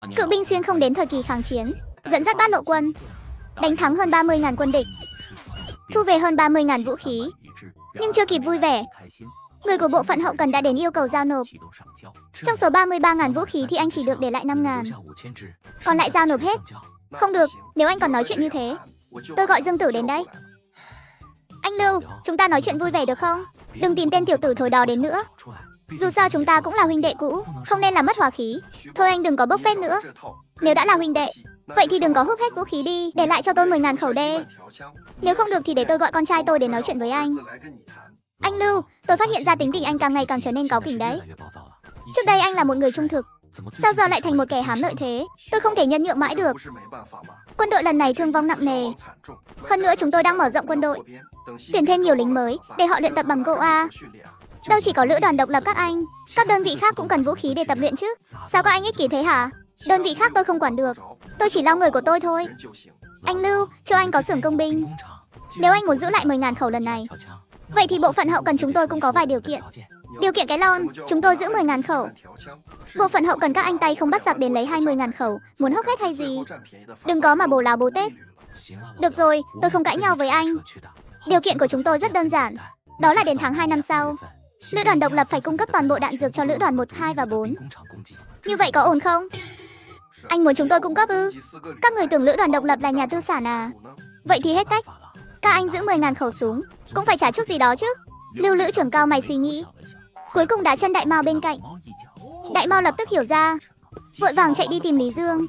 Cự binh xuyên không đến thời kỳ kháng chiến, dẫn dắt bát lộ quân, đánh thắng hơn 30.000 quân địch, thu về hơn 30.000 vũ khí. Nhưng chưa kịp vui vẻ, người của bộ phận hậu cần đã đến yêu cầu giao nộp. Trong số 33.000 vũ khí thì anh chỉ được để lại 5.000, còn lại giao nộp hết. Không được, nếu anh còn nói chuyện như thế, tôi gọi Dương Tử đến đây. Anh Lưu, chúng ta nói chuyện vui vẻ được không? Đừng tìm tên tiểu tử thối đó đến nữa. Dù sao chúng ta cũng là huynh đệ cũ, không nên làm mất hòa khí. Thôi anh đừng có bốc phét nữa. Nếu đã là huynh đệ, vậy thì đừng có hút hết vũ khí đi, để lại cho tôi 10.000 khẩu đê. Nếu không được thì để tôi gọi con trai tôi đến nói chuyện với anh. Anh Lưu, tôi phát hiện ra tính tình anh càng ngày càng trở nên cáu kỉnh đấy. Trước đây anh là một người trung thực, sao giờ lại thành một kẻ hám lợi thế? Tôi không thể nhân nhượng mãi được. Quân đội lần này thương vong nặng nề. Hơn nữa chúng tôi đang mở rộng quân đội, tuyển thêm nhiều lính mới để họ luyện tập bằng Goa. Đâu chỉ có lữ đoàn độc lập các anh, các đơn vị khác cũng cần vũ khí để tập luyện chứ. Sao các anh ích kỷ thế hả? Đơn vị khác tôi không quản được, tôi chỉ lo người của tôi thôi. Anh Lưu, cho anh có xưởng công binh. Nếu anh muốn giữ lại 10.000 khẩu lần này, vậy thì bộ phận hậu cần chúng tôi cũng có vài điều kiện. Điều kiện cái lon, chúng tôi giữ 10.000 khẩu. Bộ phận hậu cần các anh tay không bắt giặc đến lấy 20.000 khẩu, muốn hốc hết hay gì? Đừng có mà bồ láo bố tết. Được rồi, tôi không cãi nhau với anh. Điều kiện của chúng tôi rất đơn giản, đó là đến tháng 2 năm sau, lữ đoàn độc lập phải cung cấp toàn bộ đạn dược cho lữ đoàn 1, 2 và 4. Như vậy có ổn không? Anh muốn chúng tôi cung cấp ư? Các người tưởng lữ đoàn độc lập là nhà tư sản à? Vậy thì hết cách. Các anh giữ 10.000 khẩu súng, cũng phải trả chút gì đó chứ. Lưu lữ trưởng cao mày suy nghĩ, cuối cùng đá chân Đại Mao bên cạnh. Đại Mao lập tức hiểu ra, vội vàng chạy đi tìm Lý Dương.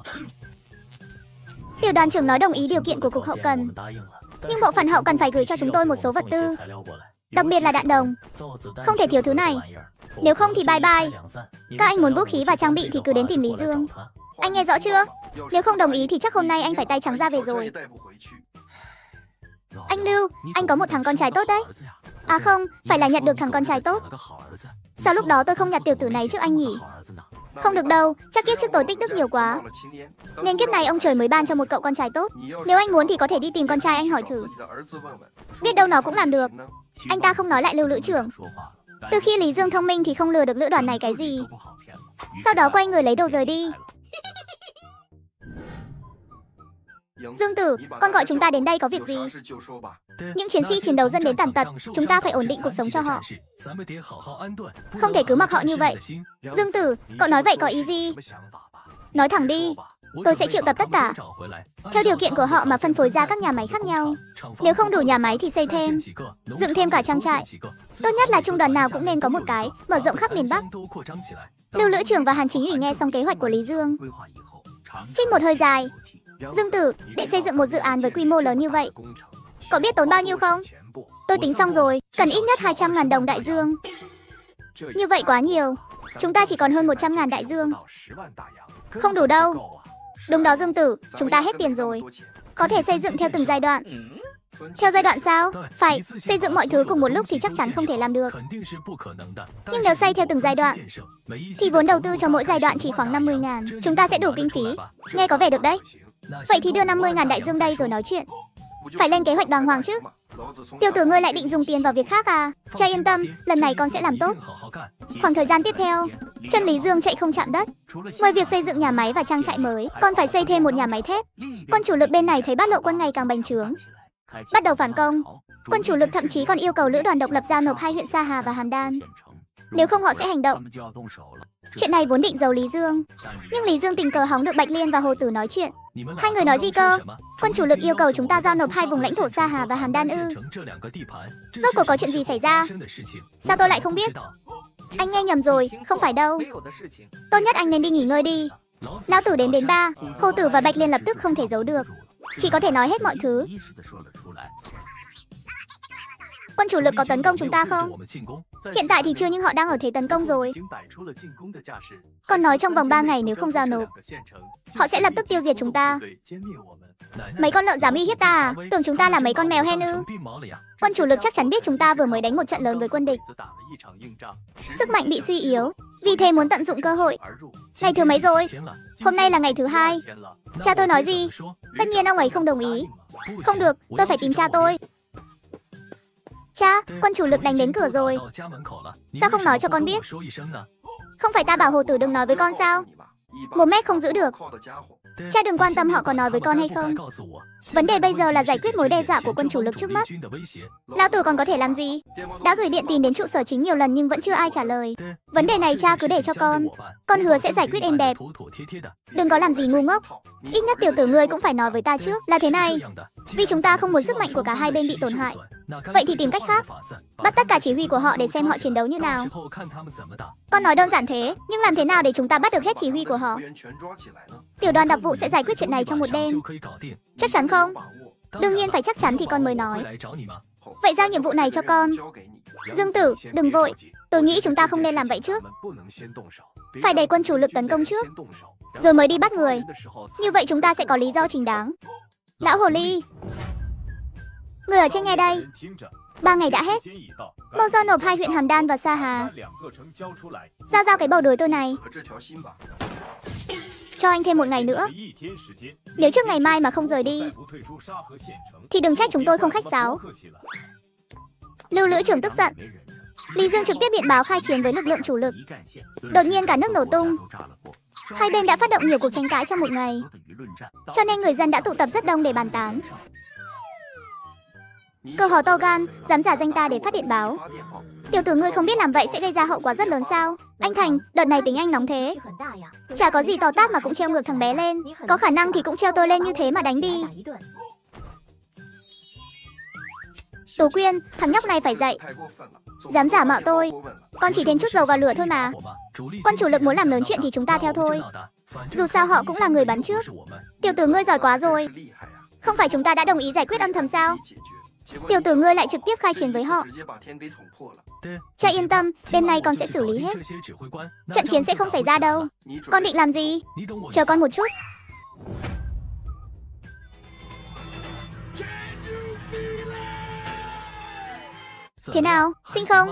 Tiểu đoàn trưởng nói đồng ý điều kiện của cục hậu cần, nhưng bộ phận hậu cần phải gửi cho chúng tôi một số vật tư, đặc biệt là đạn đồng. Không thể thiếu thứ này, nếu không thì bye bye. Các anh muốn vũ khí và trang bị thì cứ đến tìm Lý Dương. Anh nghe rõ chưa? Nếu không đồng ý thì chắc hôm nay anh phải tay trắng ra về rồi. Anh Lưu, anh có một thằng con trai tốt đấy. À không, phải là nhặt được thằng con trai tốt. Sao lúc đó tôi không nhặt tiểu tử này trước anh nhỉ? Không được đâu, chắc kiếp trước tôi tích đức nhiều quá, nên kiếp này ông trời mới ban cho một cậu con trai tốt. Nếu anh muốn thì có thể đi tìm con trai anh hỏi thử, biết đâu nó cũng làm được. Anh ta không nói lại Lưu lữ trưởng. Từ khi Lý Dương thông minh thì không lừa được lữ đoàn này cái gì. Sau đó quay người lấy đồ rời đi. Dương Tử, con gọi chúng ta đến đây có việc gì? Những chiến sĩ chiến đấu dân đến tàn tật, chúng ta phải ổn định cuộc sống cho họ, không thể cứ mặc họ như vậy. Dương Tử, cậu nói vậy có ý gì? Nói thẳng đi, tôi sẽ triệu tập tất cả, theo điều kiện của họ mà phân phối ra các nhà máy khác nhau. Nếu không đủ nhà máy thì xây thêm, dựng thêm cả trang trại. Tốt nhất là trung đoàn nào cũng nên có một cái, mở rộng khắp miền Bắc. Lưu lữ trưởng và Hàn Chính ủy nghe xong kế hoạch của Lý Dương, hít một hơi dài. Dương Tử, để xây dựng một dự án với quy mô lớn như vậy, cậu biết tốn bao nhiêu không? Tôi tính xong rồi, cần ít nhất 200.000 đồng đại dương. Như vậy quá nhiều, chúng ta chỉ còn hơn 100.000 đại dương. Không đủ đâu. Đúng đó Dương Tử, chúng ta hết tiền rồi. Có thể xây dựng theo từng giai đoạn. Theo giai đoạn sao? Phải, xây dựng mọi thứ cùng một lúc thì chắc chắn không thể làm được. Nhưng nếu xây theo từng giai đoạn, thì vốn đầu tư cho mỗi giai đoạn chỉ khoảng 50.000. Chúng ta sẽ đủ kinh phí. Nghe có vẻ được đấy. Vậy thì đưa 50.000 đại dương đây rồi nói chuyện. Phải lên kế hoạch đàng hoàng chứ. Tiểu tử ngươi lại định dùng tiền vào việc khác à? Cha yên tâm, lần này con sẽ làm tốt. Khoảng thời gian tiếp theo, chân Lý Dương chạy không chạm đất. Ngoài việc xây dựng nhà máy và trang trại mới, con phải xây thêm một nhà máy thép. Quân chủ lực bên này thấy bát lộ quân ngày càng bành trướng, bắt đầu phản công. Quân chủ lực thậm chí còn yêu cầu lữ đoàn độc lập giao nộp 2 huyện Sa Hà và Hàm Đan, nếu không họ sẽ hành động. Chuyện này vốn định giấu Lý Dương, nhưng Lý Dương tình cờ hóng được Bạch Liên và Hồ Tử nói chuyện. Hai người nói gì cơ? Quân chủ lực yêu cầu chúng ta giao nộp 2 vùng lãnh thổ Sa Hà và Hàm Đan ư? Rốt cuộc có chuyện gì xảy ra? Sao tôi lại không biết? Anh nghe nhầm rồi, không phải đâu. Tốt nhất anh nên đi nghỉ ngơi đi. Lão Tử đến 3, Hồ Tử và Bạch Liên lập tức không thể giấu được, chỉ có thể nói hết mọi thứ. Quân chủ lực có tấn công chúng ta không? Hiện tại thì chưa, nhưng họ đang ở thế tấn công rồi. Còn nói trong vòng 3 ngày nếu không giao nộp, họ sẽ lập tức tiêu diệt chúng ta. Mấy con lợn dám uy hiếp ta à? Tưởng chúng ta là mấy con mèo hen ư? Quân chủ lực chắc chắn biết chúng ta vừa mới đánh một trận lớn với quân địch, sức mạnh bị suy yếu, vì thế muốn tận dụng cơ hội. Ngày thứ mấy rồi? Hôm nay là ngày thứ 2. Cha tôi nói gì? Tất nhiên ông ấy không đồng ý. Không được, tôi phải tìm cha tôi. Cha, quân chủ lực đánh đến cửa rồi. Sao không nói cho con biết? Không phải ta bảo Hồ Tử đừng nói với con sao? 1 mét không giữ được. Cha đừng quan tâm họ có nói với con hay không. Vấn đề bây giờ là giải quyết mối đe dọa của quân chủ lực trước mắt. Lão tử còn có thể làm gì? Đã gửi điện tín đến trụ sở chính nhiều lần nhưng vẫn chưa ai trả lời. Vấn đề này cha cứ để cho con hứa sẽ giải quyết êm đẹp. Đừng có làm gì ngu ngốc. Ít nhất tiểu tử ngươi cũng phải nói với ta trước là thế này. Vì chúng ta không muốn sức mạnh của cả hai bên bị tổn hại. Vậy thì tìm cách khác. Bắt tất cả chỉ huy của họ để xem họ chiến đấu như nào. Con nói đơn giản thế, nhưng làm thế nào để chúng ta bắt được hết chỉ huy của họ? Tiểu đoàn đặc vụ sẽ giải quyết chuyện này trong một đêm. Chắc chắn không? Đương nhiên phải chắc chắn thì con mới nói. Vậy giao nhiệm vụ này cho con. Dương Tử, đừng vội. Tôi nghĩ chúng ta không nên làm vậy trước. Phải để quân chủ lực tấn công trước, rồi mới đi bắt người. Như vậy chúng ta sẽ có lý do chính đáng. Lão hồ ly, người ở trên nghe đây. 3 ngày đã hết. Mau giao nộp 2 huyện Hàm Đan và Sa Hà. Giao cái bầu đuổi tôi này. Cho anh thêm 1 ngày nữa. Nếu trước ngày mai mà không rời đi thì đừng trách chúng tôi không khách sáo. Lưu Lữ trưởng tức giận. Lý Dương trực tiếp điện báo khai chiến với lực lượng chủ lực. Đột nhiên cả nước nổ tung. Hai bên đã phát động nhiều cuộc tranh cãi trong 1 ngày, cho nên người dân đã tụ tập rất đông để bàn tán. Cờ hò to gan, dám giả danh ta để phát điện báo. Tiểu tử ngươi không biết làm vậy sẽ gây ra hậu quả rất lớn sao? Anh Thành, đợt này tính anh nóng thế. Chả có gì to tát mà cũng treo ngược thằng bé lên. Có khả năng thì cũng treo tôi lên như thế mà đánh đi. Tú Quyên, thằng nhóc này phải dậy. Dám giả mạo tôi. Con chỉ thêm chút dầu vào lửa thôi mà. Quân chủ lực muốn làm lớn chuyện thì chúng ta theo thôi. Dù sao họ cũng là người bắn trước. Tiểu tử ngươi giỏi quá rồi. Không phải chúng ta đã đồng ý giải quyết âm thầm sao? Tiểu tử ngươi lại trực tiếp khai chiến với họ. Cha yên tâm, đêm nay con sẽ xử lý hết. Trận chiến sẽ không xảy ra đâu. Con định làm gì? Chờ con một chút. Thế nào, xinh không?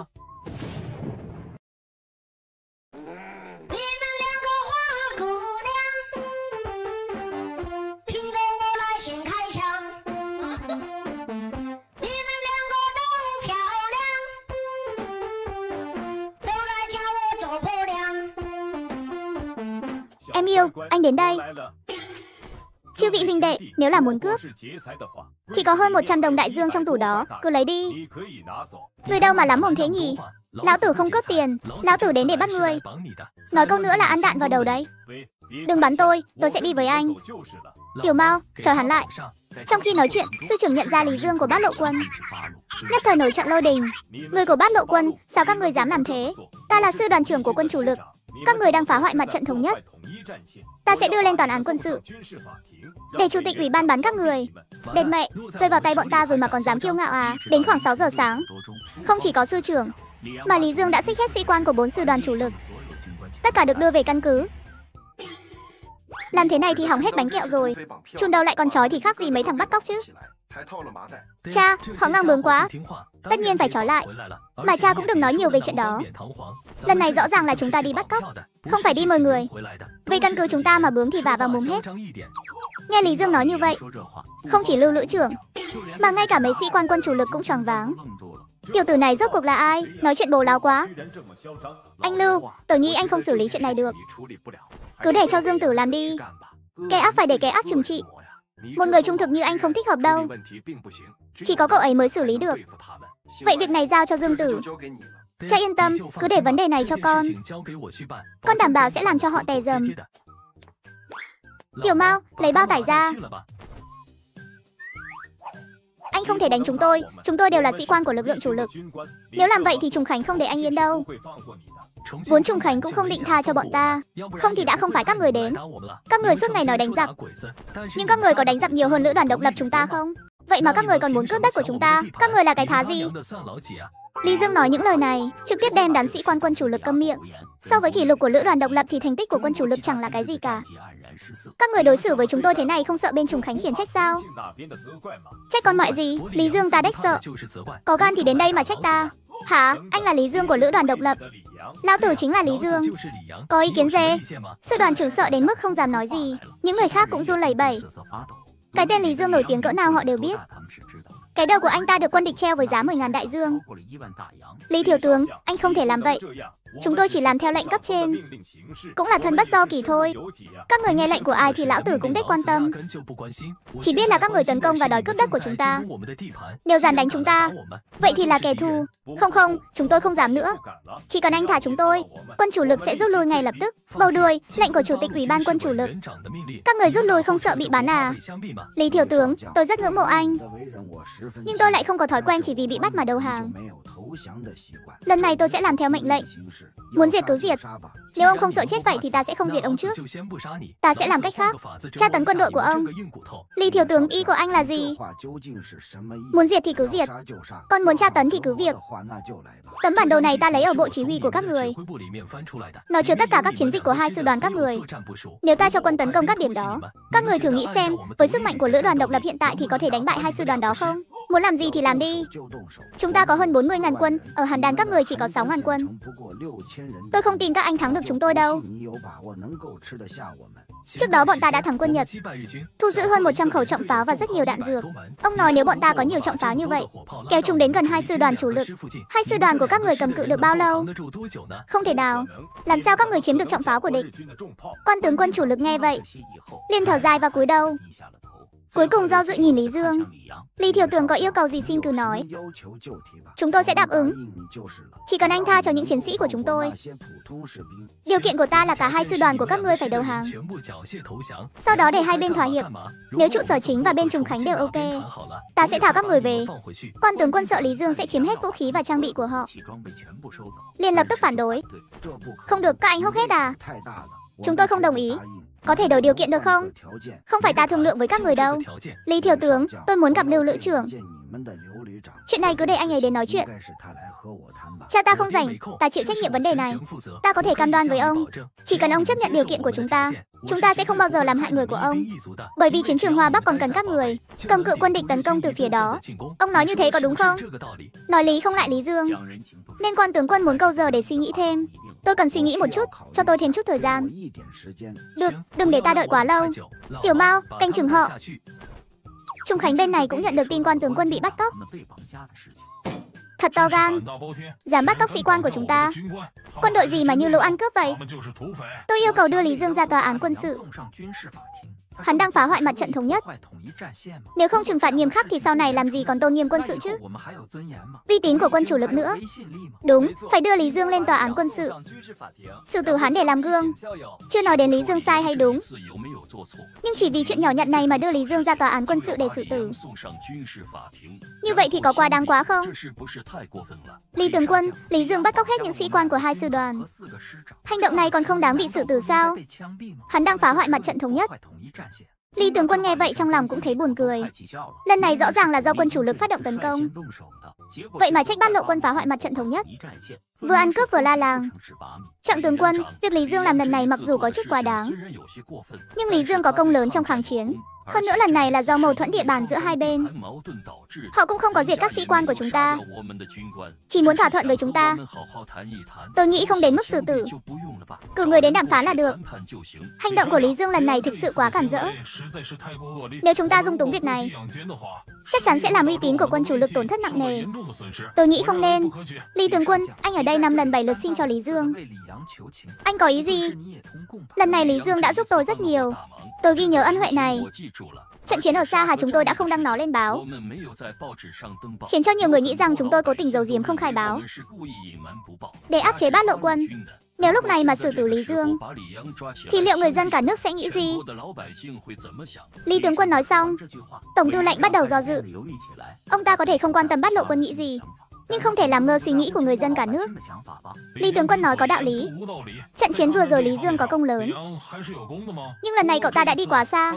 Em yêu, anh đến đây. Chư vị huynh đệ, nếu là muốn cướp thì có hơn 100 đồng đại dương trong tủ đó, cứ lấy đi. Người đâu mà lắm mồm thế nhỉ? Lão tử không cướp tiền, lão tử đến để bắt người. Nói câu nữa là ăn đạn vào đầu đấy. Đừng bắn tôi sẽ đi với anh. Tiểu Mao, chờ hắn lại. Trong khi nói chuyện, sư trưởng nhận ra Lý Dương của Bát Lộ Quân. Nhất thời nổi trận lôi đình. Người của Bát Lộ Quân, sao các người dám làm thế? Ta là sư đoàn trưởng của quân chủ lực. Các người đang phá hoại mặt trận thống nhất. Ta sẽ đưa lên tòa án quân sự để chủ tịch ủy ban bắn các người. Đệt mẹ, rơi vào tay bọn ta rồi mà còn dám kiêu ngạo à? Đến khoảng 6 giờ sáng, không chỉ có sư trưởng mà Lý Dương đã xích hết sĩ quan của 4 sư đoàn chủ lực. Tất cả được đưa về căn cứ. Làm thế này thì hỏng hết bánh kẹo rồi. Chun đầu lại còn trói thì khác gì mấy thằng bắt cóc chứ. Cha, họ ngang bướng quá. Tất nhiên phải trói lại. Mà cha cũng đừng nói nhiều về chuyện đó. Lần này rõ ràng là chúng ta đi bắt cóc, không phải đi mời người. Về căn cứ chúng ta mà bướng thì vả vào mồm hết. Nghe Lý Dương nói như vậy, không chỉ Lưu Lữ trưởng mà ngay cả mấy sĩ quan quân chủ lực cũng choáng váng. Tiểu tử này rốt cuộc là ai? Nói chuyện bồ láo quá. Anh Lưu, tôi nghĩ anh không xử lý chuyện này được. Cứ để cho Dương Tử làm đi. Kẻ ác phải để kẻ ác trừng trị. Một người trung thực như anh không thích hợp đâu. Chỉ có cậu ấy mới xử lý được. Vậy việc này giao cho Dương Tử. Cha yên tâm, cứ để vấn đề này cho con. Con đảm bảo sẽ làm cho họ tè dầm. Tiểu Mao, lấy bao tải ra. Anh không thể đánh chúng tôi đều là sĩ quan của lực lượng chủ lực. Nếu làm vậy thì Trùng Khánh không để anh yên đâu. Vốn Trùng Khánh cũng không định tha cho bọn ta. Không thì đã không phải các người đến. Các người suốt ngày nói đánh giặc, nhưng các người có đánh giặc nhiều hơn lữ đoàn độc lập chúng ta không? Vậy mà các người còn muốn cướp đất của chúng ta. Các người là cái thá gì? Lý Dương nói những lời này trực tiếp đem đám sĩ quan quân chủ lực câm miệng. So với kỷ lục của lữ đoàn độc lập thì thành tích của quân chủ lực chẳng là cái gì cả. Các người đối xử với chúng tôi thế này không sợ bên Trùng Khánh khiển trách sao? Trách con mọi gì? Lý Dương ta đếch sợ. Có gan thì đến đây mà trách ta. Hả? Anh là Lý Dương của lữ đoàn độc lập. Lão tử chính là Lý Dương. Có ý kiến gì? Sư đoàn trưởng sợ đến mức không dám nói gì. Những người khác cũng run lẩy bẩy. Cái tên Lý Dương nổi tiếng cỡ nào họ đều biết. Cái đầu của anh ta được quân địch treo với giá 10.000 đại dương. Lý thiếu tướng, anh không thể làm vậy. Chúng tôi chỉ làm theo lệnh cấp trên. Cũng là thân bất do kỳ thôi. Các người nghe lệnh của ai thì lão tử cũng đếch quan tâm. Chỉ biết là các người tấn công và đòi cướp đất của chúng ta. Nếu dám đánh chúng ta, vậy thì là kẻ thù. Không, chúng tôi không dám nữa. Chỉ cần anh thả chúng tôi, quân chủ lực sẽ rút lui ngay lập tức. Bầu đuôi, lệnh của chủ tịch ủy ban quân chủ lực. Các người rút lui không sợ bị bắn à? Lý thiếu tướng, tôi rất ngưỡng mộ anh. Nhưng tôi lại không có thói quen chỉ vì bị bắt mà đầu hàng. Lần này tôi sẽ làm theo mệnh lệnh. Muốn diệt cứ diệt. Nếu ông không sợ chết vậy thì ta sẽ không diệt ông trước. Ta sẽ làm cách khác. Tra tấn quân đội của ông. Lý thiếu tướng, ý của anh là gì? Muốn diệt thì cứ diệt. Còn muốn tra tấn thì cứ việc. Tấm bản đồ này ta lấy ở bộ chỉ huy của các người. Nó chứa tất cả các chiến dịch của hai sư đoàn các người. Nếu ta cho quân tấn công các điểm đó, các người thử nghĩ xem, với sức mạnh của lữ đoàn độc lập hiện tại thì có thể đánh bại hai sư đoàn đó không? Muốn làm gì thì làm đi. Chúng ta có hơn 40.000 quân, ở Hàn Đan các người chỉ có 6.000 quân. Tôi không tin các anh thắng được chúng tôi đâu. Trước đó bọn ta đã thắng quân Nhật, thu giữ hơn 100 khẩu trọng pháo và rất nhiều đạn dược. Ông nói nếu bọn ta có nhiều trọng pháo như vậy, kéo chúng đến gần hai sư đoàn chủ lực, hai sư đoàn của các người cầm cự được bao lâu? Không thể nào. Làm sao các người chiếm được trọng pháo của địch? Quan tướng quân chủ lực nghe vậy, liền thở dài và cúi đầu. Cuối cùng do dự nhìn Lý Dương. Lý thiếu tướng có yêu cầu gì xin cứ nói. Chúng tôi sẽ đáp ứng. Chỉ cần anh tha cho những chiến sĩ của chúng tôi. Điều kiện của ta là cả hai sư đoàn của các ngươi phải đầu hàng. Sau đó để hai bên thỏa hiệp. Nếu trụ sở chính và bên Trùng Khánh đều ok, ta sẽ thả các người về. Quan tướng quân sợ Lý Dương sẽ chiếm hết vũ khí và trang bị của họ, liền lập tức phản đối. Không được, các anh hốc hết à? Chúng tôi không đồng ý. Có thể đổi điều kiện được không? Không phải ta thương lượng với các người đâu. Lý thiếu tướng, tôi muốn gặp Lưu lữ trưởng. Chuyện này cứ để anh ấy đến nói chuyện. Cha ta không rảnh, ta chịu trách nhiệm vấn đề này. Ta có thể cam đoan với ông, chỉ cần ông chấp nhận điều kiện của chúng ta sẽ không bao giờ làm hại người của ông. Bởi vì chiến trường Hoa Bắc còn cần các người cầm cự quân địch tấn công từ phía đó. Ông nói như thế có đúng không? Nói lý không lại Lý Dương, nên quan tướng quân muốn câu giờ để suy nghĩ thêm. Tôi cần suy nghĩ một chút, cho tôi thêm chút thời gian. Được, đừng để ta đợi quá lâu. Tiểu Mao, canh chừng họ. Trung Khánh bên này cũng nhận được tin quan tướng quân bị bắt cóc. Thật to gan, dám bắt cóc sĩ quan của chúng ta. Quân đội gì mà như lũ ăn cướp vậy? Tôi yêu cầu đưa Lý Dương ra tòa án quân sự. Hắn đang phá hoại mặt trận thống nhất. Nếu không trừng phạt nghiêm khắc thì sau này làm gì còn tôn nghiêm quân sự chứ? Uy tín của quân chủ lực nữa. Đúng, phải đưa Lý Dương lên tòa án quân sự, xử tử hắn để làm gương. Chưa nói đến Lý Dương sai hay đúng, nhưng chỉ vì chuyện nhỏ nhặt này mà đưa Lý Dương ra tòa án quân sự để xử tử, như vậy thì có quá đáng quá không? Lý tướng quân, Lý Dương bắt cóc hết những sĩ quan của hai sư đoàn. Hành động này còn không đáng bị xử tử sao? Hắn đang phá hoại mặt trận thống nhất. Lý tướng quân nghe vậy trong lòng cũng thấy buồn cười. Lần này rõ ràng là do quân chủ lực phát động tấn công, vậy mà trách Bát Lộ quân phá hoại mặt trận thống nhất, vừa ăn cướp vừa la làng. Trọng tướng quân, việc Lý Dương làm lần này mặc dù có chút quá đáng, nhưng Lý Dương có công lớn trong kháng chiến. Hơn nữa lần này là do mâu thuẫn địa bàn giữa hai bên. Họ cũng không có diệt các sĩ quan của chúng ta, chỉ muốn thỏa thuận với chúng ta. Tôi nghĩ không đến mức xử tử, cử người đến đàm phán là được. Hành động của Lý Dương lần này thực sự quá cản rỡ. Nếu chúng ta dung túng việc này, chắc chắn sẽ làm uy tín của quân chủ lực tổn thất nặng nề. Tôi nghĩ không nên. Lý tướng quân, anh ở đây 5 lần 7 lượt xin cho Lý Dương. Anh có ý gì? Lần này Lý Dương đã giúp tôi rất nhiều. Tôi ghi nhớ ân huệ này. Trận chiến ở Sa Hà chúng tôi đã không đăng nó lên báo, khiến cho nhiều người nghĩ rằng chúng tôi cố tình giấu giếm không khai báo để áp chế Bát Lộ quân. Nếu lúc này mà xử tử Lý Dương thì liệu người dân cả nước sẽ nghĩ gì? Lý tướng quân nói xong, Tổng tư lệnh bắt đầu do dự. Ông ta có thể không quan tâm Bát Lộ quân nghĩ gì, nhưng không thể làm ngơ suy nghĩ của người dân cả nước. Lý tướng quân nói có đạo lý. Trận chiến vừa rồi Lý Dương có công lớn, nhưng lần này cậu ta đã đi quá xa.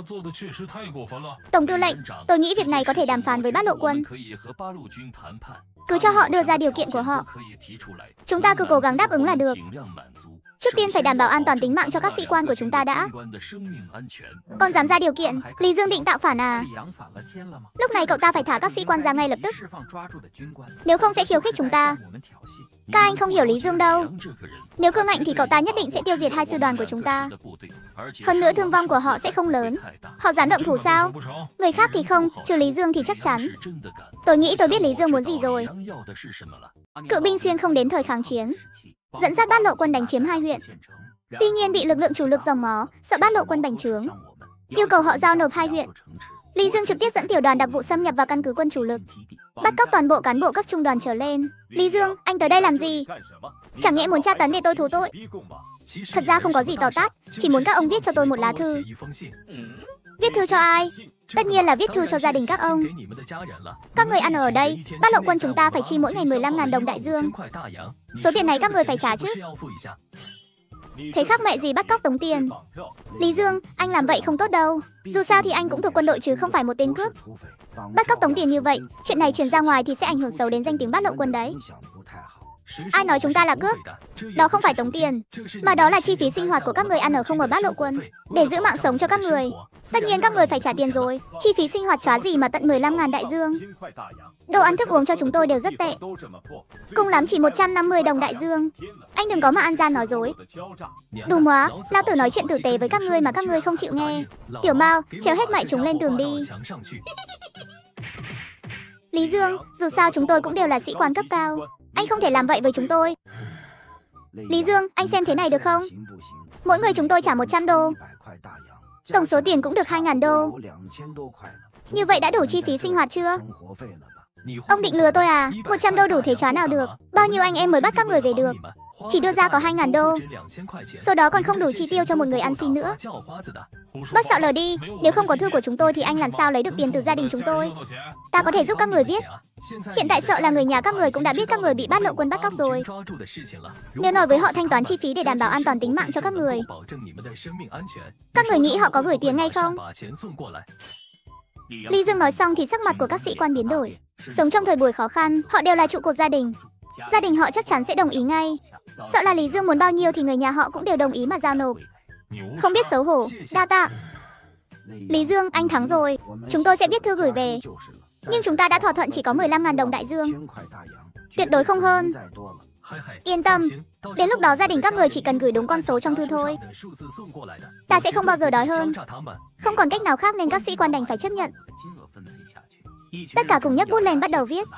Tổng tư lệnh, tôi nghĩ việc này có thể đàm phán với Bát Lộ quân. Cứ cho họ đưa ra điều kiện của họ, chúng ta cứ cố gắng đáp ứng là được. Trước tiên phải đảm bảo an toàn tính mạng cho các sĩ quan của chúng ta đã. Còn dám ra điều kiện, Lý Dương định tạo phản à? Lúc này cậu ta phải thả các sĩ quan ra ngay lập tức, nếu không sẽ khiêu khích chúng ta. Các anh không hiểu Lý Dương đâu. Nếu cương ngạnh thì cậu ta nhất định sẽ tiêu diệt hai sư đoàn của chúng ta. Hơn nữa thương vong của họ sẽ không lớn. Họ dám động thủ sao? Người khác thì không, trừ Lý Dương thì chắc chắn. Tôi nghĩ tôi biết Lý Dương muốn gì rồi. Cựu binh xuyên không đến thời kháng chiến, dẫn dắt Bát Lộ quân đánh chiếm 2 huyện. Tuy nhiên bị lực lượng chủ lực dòng mó, sợ Bát Lộ quân bành trướng, yêu cầu họ giao nộp 2 huyện. Lý Dương trực tiếp dẫn tiểu đoàn đặc vụ xâm nhập vào căn cứ quân chủ lực, bắt cóc toàn bộ cán bộ các trung đoàn trở lên. Lý Dương, anh tới đây làm gì? Chẳng nhẽ muốn tra tấn để tôi thú tội? Thật ra không có gì tỏ tát, chỉ muốn các ông viết cho tôi một lá thư. Viết thư cho ai? Tất nhiên là viết thư cho gia đình các ông. Các người ăn ở đây, Bát Lộ quân chúng ta phải chi mỗi ngày 15.000 đồng đại dương. Số tiền này các người phải trả chứ. Thế khác mẹ gì bắt cóc tống tiền. Lý Dương, anh làm vậy không tốt đâu. Dù sao thì anh cũng thuộc quân đội chứ không phải một tên cướp. Bắt cóc tống tiền như vậy, chuyện này truyền ra ngoài thì sẽ ảnh hưởng xấu đến danh tiếng Bát Lộ quân đấy. Ai nói chúng ta là cướp? Đó không phải tống tiền, mà đó là chi phí sinh hoạt của các người ăn ở không ở Bát Lộ quân, để giữ mạng sống cho các người. Tất nhiên các người phải trả tiền rồi. Chi phí sinh hoạt chóa gì mà tận 15.000 đại dương. Đồ ăn thức uống cho chúng tôi đều rất tệ, cùng lắm chỉ 150 đồng đại dương. Anh đừng có mà ăn gian nói dối. Đù móa, lão tử nói chuyện tử tế với các ngươi mà các ngươi không chịu nghe. Tiểu Mao, trèo hết mại chúng lên tường đi. Lý Dương, dù sao chúng tôi cũng đều là sĩ quan cấp cao, anh không thể làm vậy với chúng tôi. Lý Dương, anh xem thế này được không? Mỗi người chúng tôi trả 100 đô. Tổng số tiền cũng được 2.000 đô. Như vậy đã đủ chi phí sinh hoạt chưa? Ông định lừa tôi à? 100 đô đủ thế chó nào được? Bao nhiêu anh em mới bắt các người về được? Chỉ đưa ra có 2.000 đô. Số đó còn không đủ chi tiêu cho một người ăn xin nữa. Bớt xạo lờ đi. Nếu không có thư của chúng tôi thì anh làm sao lấy được tiền từ gia đình chúng tôi? Ta có thể giúp các người viết. Hiện tại sợ là người nhà các người cũng đã biết các người bị Bát Lộ quân bắt cóc rồi. Nếu nói với họ thanh toán chi phí để đảm bảo an toàn tính mạng cho các người. Các người nghĩ họ có gửi tiền ngay không? Lý Dương nói xong thì sắc mặt của các sĩ quan biến đổi. Sống trong thời buổi khó khăn, họ đều là trụ cột gia đình. Gia đình họ chắc chắn sẽ đồng ý ngay. Sợ là Lý Dương muốn bao nhiêu thì người nhà họ cũng đều đồng ý mà giao nộp. Không biết xấu hổ. Đa tạ. Lý Dương, anh thắng rồi. Chúng tôi sẽ viết thư gửi về. Nhưng chúng ta đã thỏa thuận chỉ có 15.000 đồng đại dương. Tuyệt đối không hơn. Yên tâm. Đến lúc đó gia đình các người chỉ cần gửi đúng con số trong thư thôi. Ta sẽ không bao giờ đói hơn. Không còn cách nào khác nên các sĩ quan đành phải chấp nhận. Tất cả cùng nhấc bút lên bắt đầu viết.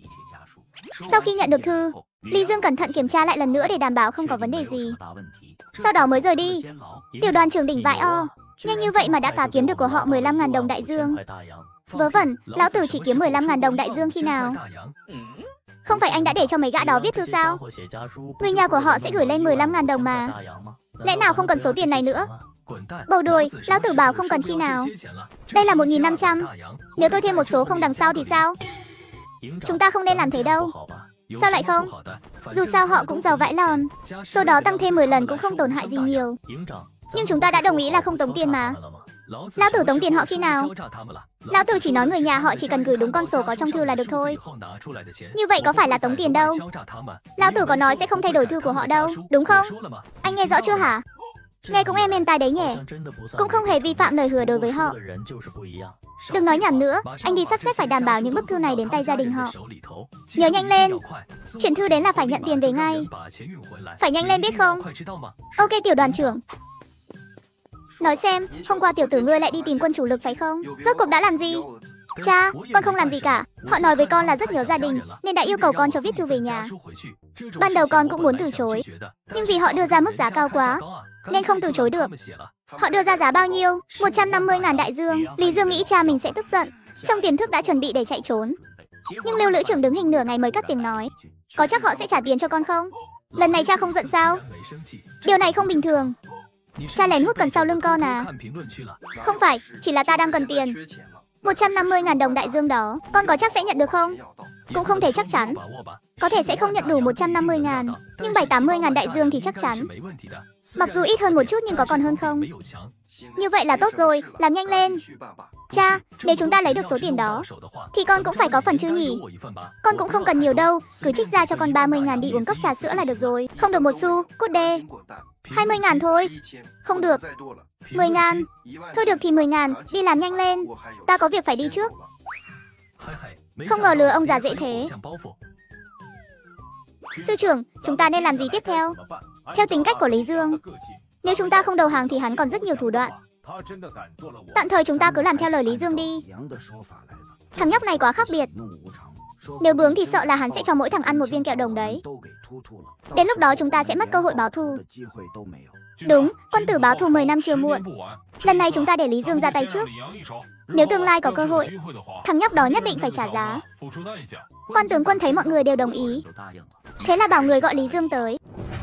Sau khi nhận được thư, Lý Dương cẩn thận kiểm tra lại lần nữa để đảm bảo không có vấn đề gì. Sau đó mới rời đi. Tiểu đoàn trưởng đỉnh vãi o. Nhanh như vậy mà đã cá kiếm được của họ 15.000 đồng đại dương. Vớ vẩn, lão tử chỉ kiếm 15.000 đồng đại dương khi nào? Không phải anh đã để cho mấy gã đó viết thư sao? Người nhà của họ sẽ gửi lên 15.000 đồng mà. Lẽ nào không cần số tiền này nữa? Bầu đuôi, lão tử bảo không cần khi nào. Đây là 1.500. Nếu tôi thêm một số không đằng sau thì sao? Chúng ta không nên làm thế đâu. Sao lại không? Dù sao họ cũng giàu vãi lòn. Số đó tăng thêm 10 lần cũng không tổn hại gì nhiều. Nhưng chúng ta đã đồng ý là không tống tiền mà. Lão tử tống tiền họ khi nào? Lão tử chỉ nói người nhà họ chỉ cần gửi đúng con số có trong thư là được thôi. Như vậy có phải là tống tiền đâu? Lão tử có nói sẽ không thay đổi thư của họ đâu, đúng không? Anh nghe rõ chưa hả? Nghe cũng êm tai đấy nhỉ. Cũng không hề vi phạm lời hứa đối với họ. Đừng nói nhảm nữa, anh đi sắp xếp phải đảm bảo những bức thư này đến tay gia đình họ. Nhớ nhanh lên. Chuyển thư đến là phải nhận tiền về ngay. Phải nhanh lên biết không? Ok tiểu đoàn trưởng. Nói xem, hôm qua tiểu tử ngươi lại đi tìm quân chủ lực phải không? Rốt cuộc đã làm gì? Cha, con không làm gì cả. Họ nói với con là rất nhớ gia đình nên đã yêu cầu con cho viết thư về nhà. Ban đầu con cũng muốn từ chối, nhưng vì họ đưa ra mức giá cao quá nên không từ chối được. Họ đưa ra giá bao nhiêu? 150.000 đại dương. Lý Dương nghĩ cha mình sẽ tức giận, trong tiềm thức đã chuẩn bị để chạy trốn. Nhưng Lưu Lữ trưởng đứng hình nửa ngày mới cất tiếng nói, có chắc họ sẽ trả tiền cho con không? Lần này cha không giận sao? Điều này không bình thường. Cha lén hút cần sau lưng con à? Không phải, chỉ là ta đang cần tiền. 150.000 đồng đại dương đó, con có chắc sẽ nhận được không? Cũng không thể chắc chắn. Có thể sẽ không nhận đủ 150.000, nhưng 70-80.000 đại dương thì chắc chắn. Mặc dù ít hơn một chút nhưng có còn hơn không? Như vậy là tốt rồi, làm nhanh lên. Cha, nếu chúng ta lấy được số tiền đó thì con cũng phải có phần chứ nhỉ? Con cũng không cần nhiều đâu, cứ trích ra cho con 30.000 đi uống cốc trà sữa là được rồi. Không được một xu, cút đê. 20.000 thôi. Không được. 10.000. Thôi được thì 10.000, đi làm nhanh lên. Ta có việc phải đi trước. Không ngờ lừa ông già dễ thế. Sư trưởng, chúng ta nên làm gì tiếp theo? Theo tính cách của Lý Dương, nếu chúng ta không đầu hàng thì hắn còn rất nhiều thủ đoạn. Tạm thời chúng ta cứ làm theo lời Lý Dương đi. Thằng nhóc này quá khác biệt. Nếu bướng thì sợ là hắn sẽ cho mỗi thằng ăn một viên kẹo đồng đấy. Đến lúc đó chúng ta sẽ mất cơ hội báo thù. Đúng, quân tử báo thù 10 năm chưa muộn. Lần này chúng ta để Lý Dương ra tay trước. Nếu tương lai có cơ hội, thằng nhóc đó nhất định phải trả giá. Quan tướng quân thấy mọi người đều đồng ý, thế là bảo người gọi Lý Dương tới.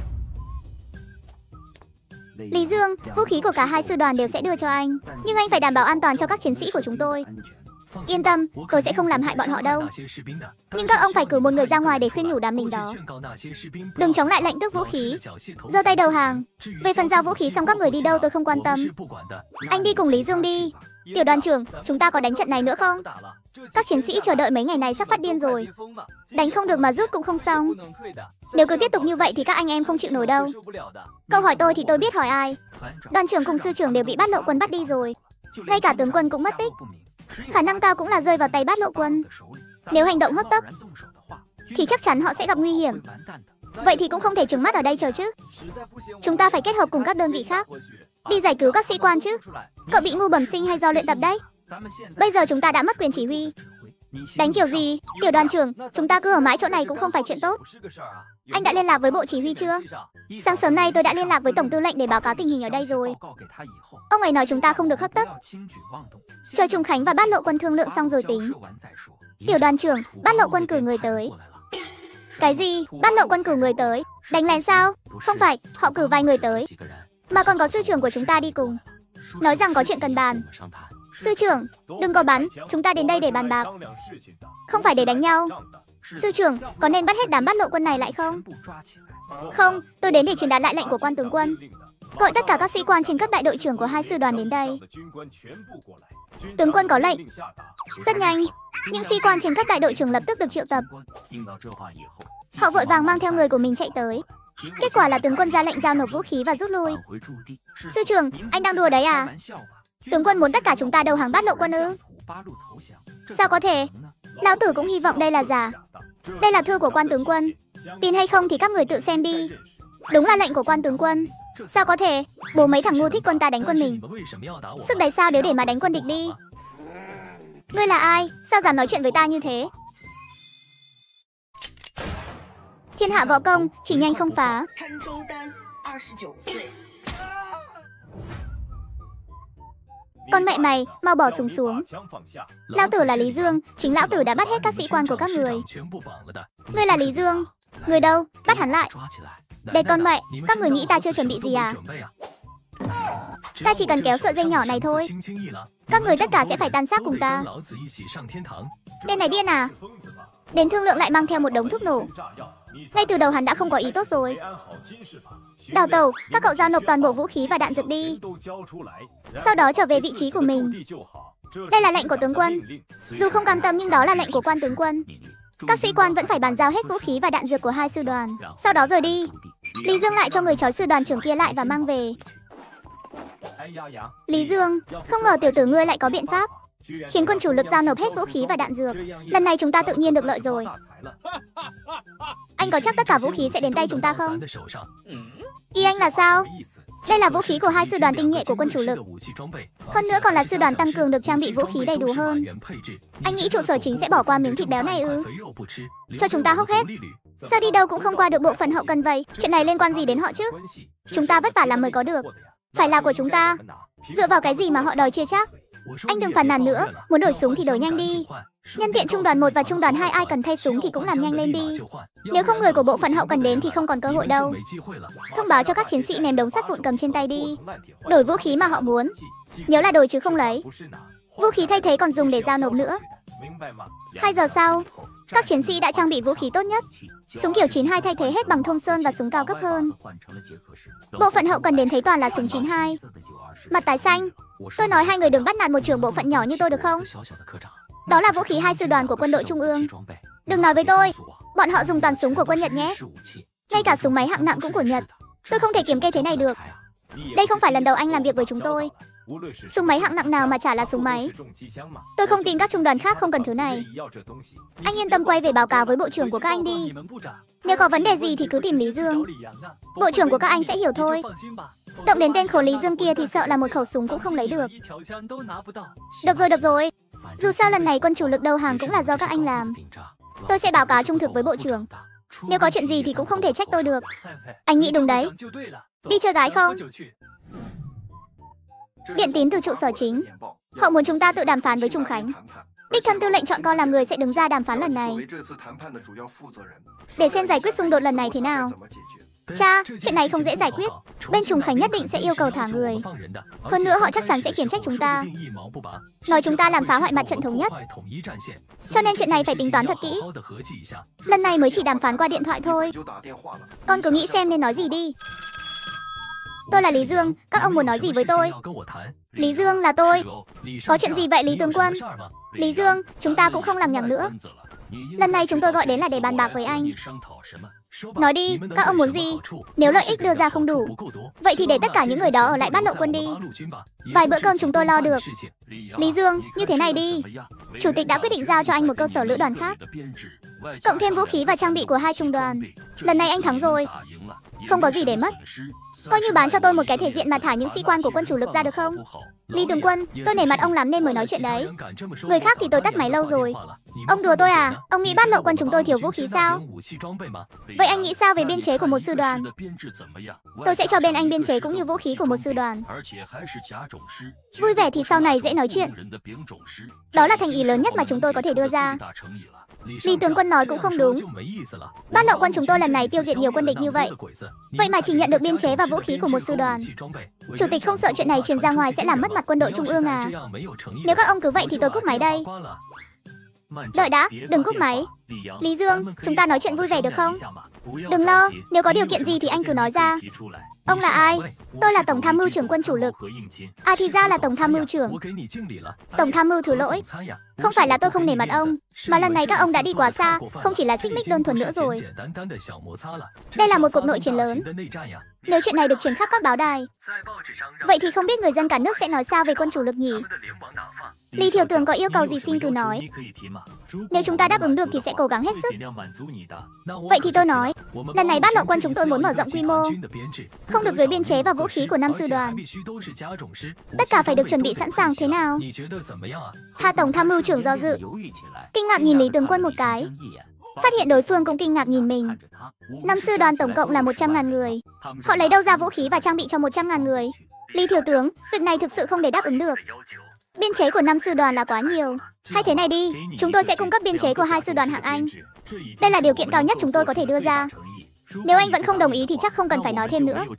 Lý Dương, vũ khí của cả hai sư đoàn đều sẽ đưa cho anh, nhưng anh phải đảm bảo an toàn cho các chiến sĩ của chúng tôi. Yên tâm, tôi sẽ không làm hại bọn họ đâu. Nhưng các ông phải cử một người ra ngoài để khuyên nhủ đám lính đó. Đừng chống lại lệnh tước vũ khí, giơ tay đầu hàng. Về phần giao vũ khí xong các người đi đâu tôi không quan tâm. Anh đi cùng Lý Dương đi. Tiểu đoàn trưởng, chúng ta có đánh trận này nữa không? Các chiến sĩ chờ đợi mấy ngày này sắp phát điên rồi. Đánh không được mà rút cũng không xong. Nếu cứ tiếp tục như vậy thì các anh em không chịu nổi đâu. Cậu hỏi tôi thì tôi biết hỏi ai. Đoàn trưởng cùng sư trưởng đều bị Bát Lộ quân bắt đi rồi. Ngay cả tướng quân cũng mất tích. Khả năng cao cũng là rơi vào tay Bát Lộ quân. Nếu hành động hấp tấp thì chắc chắn họ sẽ gặp nguy hiểm. Vậy thì cũng không thể trừng mắt ở đây chờ chứ. Chúng ta phải kết hợp cùng các đơn vị khác, đi giải cứu các sĩ quan chứ. Cậu bị ngu bẩm sinh hay do luyện tập đấy? Bây giờ chúng ta đã mất quyền chỉ huy. Đánh kiểu gì? Tiểu đoàn trưởng, chúng ta cứ ở mãi chỗ này cũng không phải chuyện tốt. Anh đã liên lạc với bộ chỉ huy chưa? Sáng sớm nay tôi đã liên lạc với tổng tư lệnh để báo cáo tình hình ở đây rồi. Ông ấy nói chúng ta không được hấp tấp, chờ Trùng Khánh và Bát Lộ quân thương lượng xong rồi tính. Tiểu đoàn trưởng, Bát Lộ quân cử người tới. Cái gì? Bát Lộ quân cử người tới? Đánh lén sao? Không phải, họ cử vài người tới, mà còn có sư trưởng của chúng ta đi cùng. Nói rằng có chuyện cần bàn. Sư trưởng, đừng có bắn, chúng ta đến đây để bàn bạc, không phải để đánh nhau. Sư trưởng, có nên bắt hết đám Bát Lộ quân này lại không? Không, tôi đến để truyền đạt lại lệnh của quan tướng quân. Gọi tất cả các sĩ quan trên cấp đại đội trưởng của hai sư đoàn đến đây. Tướng quân có lệnh. Rất nhanh, những sĩ quan trên cấp đại đội trưởng lập tức được triệu tập. Họ vội vàng mang theo người của mình chạy tới. Kết quả là tướng quân ra lệnh giao nộp vũ khí và rút lui. Sư trưởng, anh đang đùa đấy à? Tướng quân muốn tất cả chúng ta đầu hàng Bát Lộ quân ư? Sao có thể? Lão tử cũng hy vọng đây là giả. Đây là thư của quan tướng quân. Tin hay không thì các người tự xem đi. Đúng là lệnh của quan tướng quân. Sao có thể? Bố mấy thằng ngu thích quân ta đánh quân mình. Sức đấy sao nếu để mà đánh quân địch đi? Ngươi là ai? Sao dám nói chuyện với ta như thế? Thiên hạ võ công, chỉ nhanh không phá. Con mẹ mày, mau bỏ súng xuống. Lão tử là Lý Dương, chính lão tử đã bắt hết các sĩ quan của các người. Ngươi là Lý Dương? Người đâu? Bắt hắn lại. Đây con mẹ, các người nghĩ ta chưa chuẩn bị gì à? Ta chỉ cần kéo sợi dây nhỏ này thôi, các người tất cả sẽ phải tan xác cùng ta. Tên này điên à? Đến thương lượng lại mang theo một đống thuốc nổ. Ngay từ đầu hắn đã không có ý tốt rồi. Đào tẩu, các cậu giao nộp toàn bộ vũ khí và đạn dược đi, sau đó trở về vị trí của mình. Đây là lệnh của tướng quân. Dù không cam tâm nhưng đó là lệnh của quan tướng quân. Các sĩ quan vẫn phải bàn giao hết vũ khí và đạn dược của hai sư đoàn, sau đó rời đi. Lý Dương lại cho người trói sư đoàn trưởng kia lại và mang về. Lý Dương, không ngờ tiểu tử ngươi lại có biện pháp khiến quân chủ lực giao nộp hết vũ khí và đạn dược. Lần này chúng ta tự nhiên được lợi rồi. Anh có chắc tất cả vũ khí sẽ đến tay chúng ta không? Ý anh là sao? Đây là vũ khí của hai sư đoàn tinh nhuệ của quân chủ lực. Hơn nữa còn là sư đoàn tăng cường được trang bị vũ khí đầy đủ hơn. Anh nghĩ trụ sở chính sẽ bỏ qua miếng thịt béo này ư? Cho chúng ta hốc hết. Sao đi đâu cũng không qua được bộ phận hậu cần vậy? Chuyện này liên quan gì đến họ chứ? Chúng ta vất vả làm mới có được. Phải là của chúng ta. Dựa vào cái gì mà họ đòi chia chác? Anh đừng phàn nàn nữa, muốn đổi súng thì đổi nhanh đi. Nhân tiện trung đoàn 1 và trung đoàn 2 ai cần thay súng thì cũng làm nhanh lên đi. Nếu không người của bộ phận hậu cần đến thì không còn cơ hội đâu. Thông báo cho các chiến sĩ ném đống sắt vụn cầm trên tay đi. Đổi vũ khí mà họ muốn. Nhớ là đổi chứ không lấy. Vũ khí thay thế còn dùng để giao nộp nữa. 2 giờ sau, các chiến sĩ đã trang bị vũ khí tốt nhất. Súng kiểu 92 thay thế hết bằng thôn sơn và súng cao cấp hơn. Bộ phận hậu cần đến thấy toàn là súng 92. Mặt tái xanh. Tôi nói hai người đừng bắt nạt một trưởng bộ phận nhỏ như tôi được không? Đó là vũ khí hai sư đoàn của quân đội trung ương. Đừng nói với tôi, bọn họ dùng toàn súng của quân Nhật nhé. Ngay cả súng máy hạng nặng cũng của Nhật. Tôi không thể kiểm kê thế này được. Đây không phải lần đầu anh làm việc với chúng tôi. Súng máy hạng nặng nào mà chả là súng máy. Tôi không tin các trung đoàn khác không cần thứ này. Anh yên tâm quay về báo cáo với bộ trưởng của các anh đi. Nếu có vấn đề gì thì cứ tìm Lý Dương. Bộ trưởng của các anh sẽ hiểu thôi. Động đến tên khổ Lý Dương kia thì sợ là một khẩu súng cũng không lấy được. Được rồi. Dù sao lần này quân chủ lực đầu hàng cũng là do các anh làm. Tôi sẽ báo cáo trung thực với bộ trưởng. Nếu có chuyện gì thì cũng không thể trách tôi được. Anh nghĩ đúng đấy. Đi chơi gái không? Điện tín từ trụ sở chính. Họ muốn chúng ta tự đàm phán với Trùng Khánh. Đích thân tư lệnh chọn con làm người sẽ đứng ra đàm phán lần này. Để xem giải quyết xung đột lần này thế nào. Cha, chuyện này không dễ giải quyết. Bên Trùng Khánh nhất định sẽ yêu cầu thả người. Hơn nữa họ chắc chắn sẽ khiển trách chúng ta. Nói chúng ta làm phá hoại mặt trận thống nhất. Cho nên chuyện này phải tính toán thật kỹ. Lần này mới chỉ đàm phán qua điện thoại thôi. Con cứ nghĩ xem nên nói gì đi. Tôi là Lý Dương, các ông muốn nói gì với tôi? Lý Dương là tôi. Có chuyện gì vậy Lý tướng quân? Lý Dương, chúng ta cũng không lằng nhằng nữa. Lần này chúng tôi gọi đến là để bàn bạc với anh. Nói đi, các ông muốn gì? Nếu lợi ích đưa ra không đủ, vậy thì để tất cả những người đó ở lại Bát Lộ quân đi. Vài bữa cơm chúng tôi lo được. Lý Dương, như thế này đi. Chủ tịch đã quyết định giao cho anh một cơ sở lữ đoàn khác, cộng thêm vũ khí và trang bị của 2 trung đoàn. Lần này anh thắng rồi, không có gì để mất. Coi như bán cho tôi một cái thể diện mà thả những sĩ quan của quân chủ lực ra được không? Lý tướng quân, tôi nể mặt ông lắm nên mới nói chuyện đấy. Người khác thì tôi tắt máy lâu rồi. Ông đùa tôi à? Ông nghĩ Bát Lộ quân chúng tôi thiếu vũ khí sao? Vậy anh nghĩ sao về biên chế của một sư đoàn? Tôi sẽ cho bên anh biên chế cũng như vũ khí của một sư đoàn. Vui vẻ thì sau này dễ nói chuyện. Đó là thành ý lớn nhất mà chúng tôi có thể đưa ra. Lý tướng quân nói cũng không đúng. Bát Lộ quân chúng tôi lần này tiêu diệt nhiều quân địch như vậy, vậy mà chỉ nhận được biên chế và vũ khí của một sư đoàn. Chủ tịch không sợ chuyện này truyền ra ngoài sẽ làm mất mặt quân đội trung ương à? Nếu các ông cứ vậy thì tôi cúp máy đây. Đợi đã, đừng cúp máy. Lý Dương, chúng ta nói chuyện vui vẻ được không? Đừng lo, nếu có điều kiện gì thì anh cứ nói ra. Ông là ai? Tôi là Tổng tham mưu trưởng quân chủ lực. À thì ra là Tổng tham mưu trưởng. Tổng tham mưu thứ lỗi. Không phải là tôi không nể mặt ông, mà lần này các ông đã đi quá xa, không chỉ là xích mích đơn thuần nữa rồi. Đây là một cuộc nội chiến lớn. Nếu chuyện này được truyền khắp các báo đài, vậy thì không biết người dân cả nước sẽ nói sao về quân chủ lực nhỉ? Lý Thiếu tướng có yêu cầu gì xin cứ nói. Nếu chúng ta đáp ứng được thì sẽ cố gắng hết sức. Vậy thì tôi nói, lần này Bát Lộ quân chúng tôi muốn mở rộng quy mô, không được dưới biên chế và vũ khí của 5 sư đoàn. Tất cả phải được chuẩn bị sẵn sàng thế nào? Hạ Tổng tham mưu trưởng do dự, kinh ngạc nhìn Lý tướng quân một cái, phát hiện đối phương cũng kinh ngạc nhìn mình. 5 sư đoàn tổng cộng là 100.000 người. Họ lấy đâu ra vũ khí và trang bị cho 100.000 người? Lý Thiếu tướng, việc này thực sự không để đáp ứng được. Biên chế của 5 sư đoàn là quá nhiều. Hay thế này đi, chúng tôi sẽ cung cấp biên chế của 2 sư đoàn hạng Anh. Đây là điều kiện cao nhất chúng tôi có thể đưa ra. Nếu anh vẫn không đồng ý thì chắc không cần phải nói thêm nữa.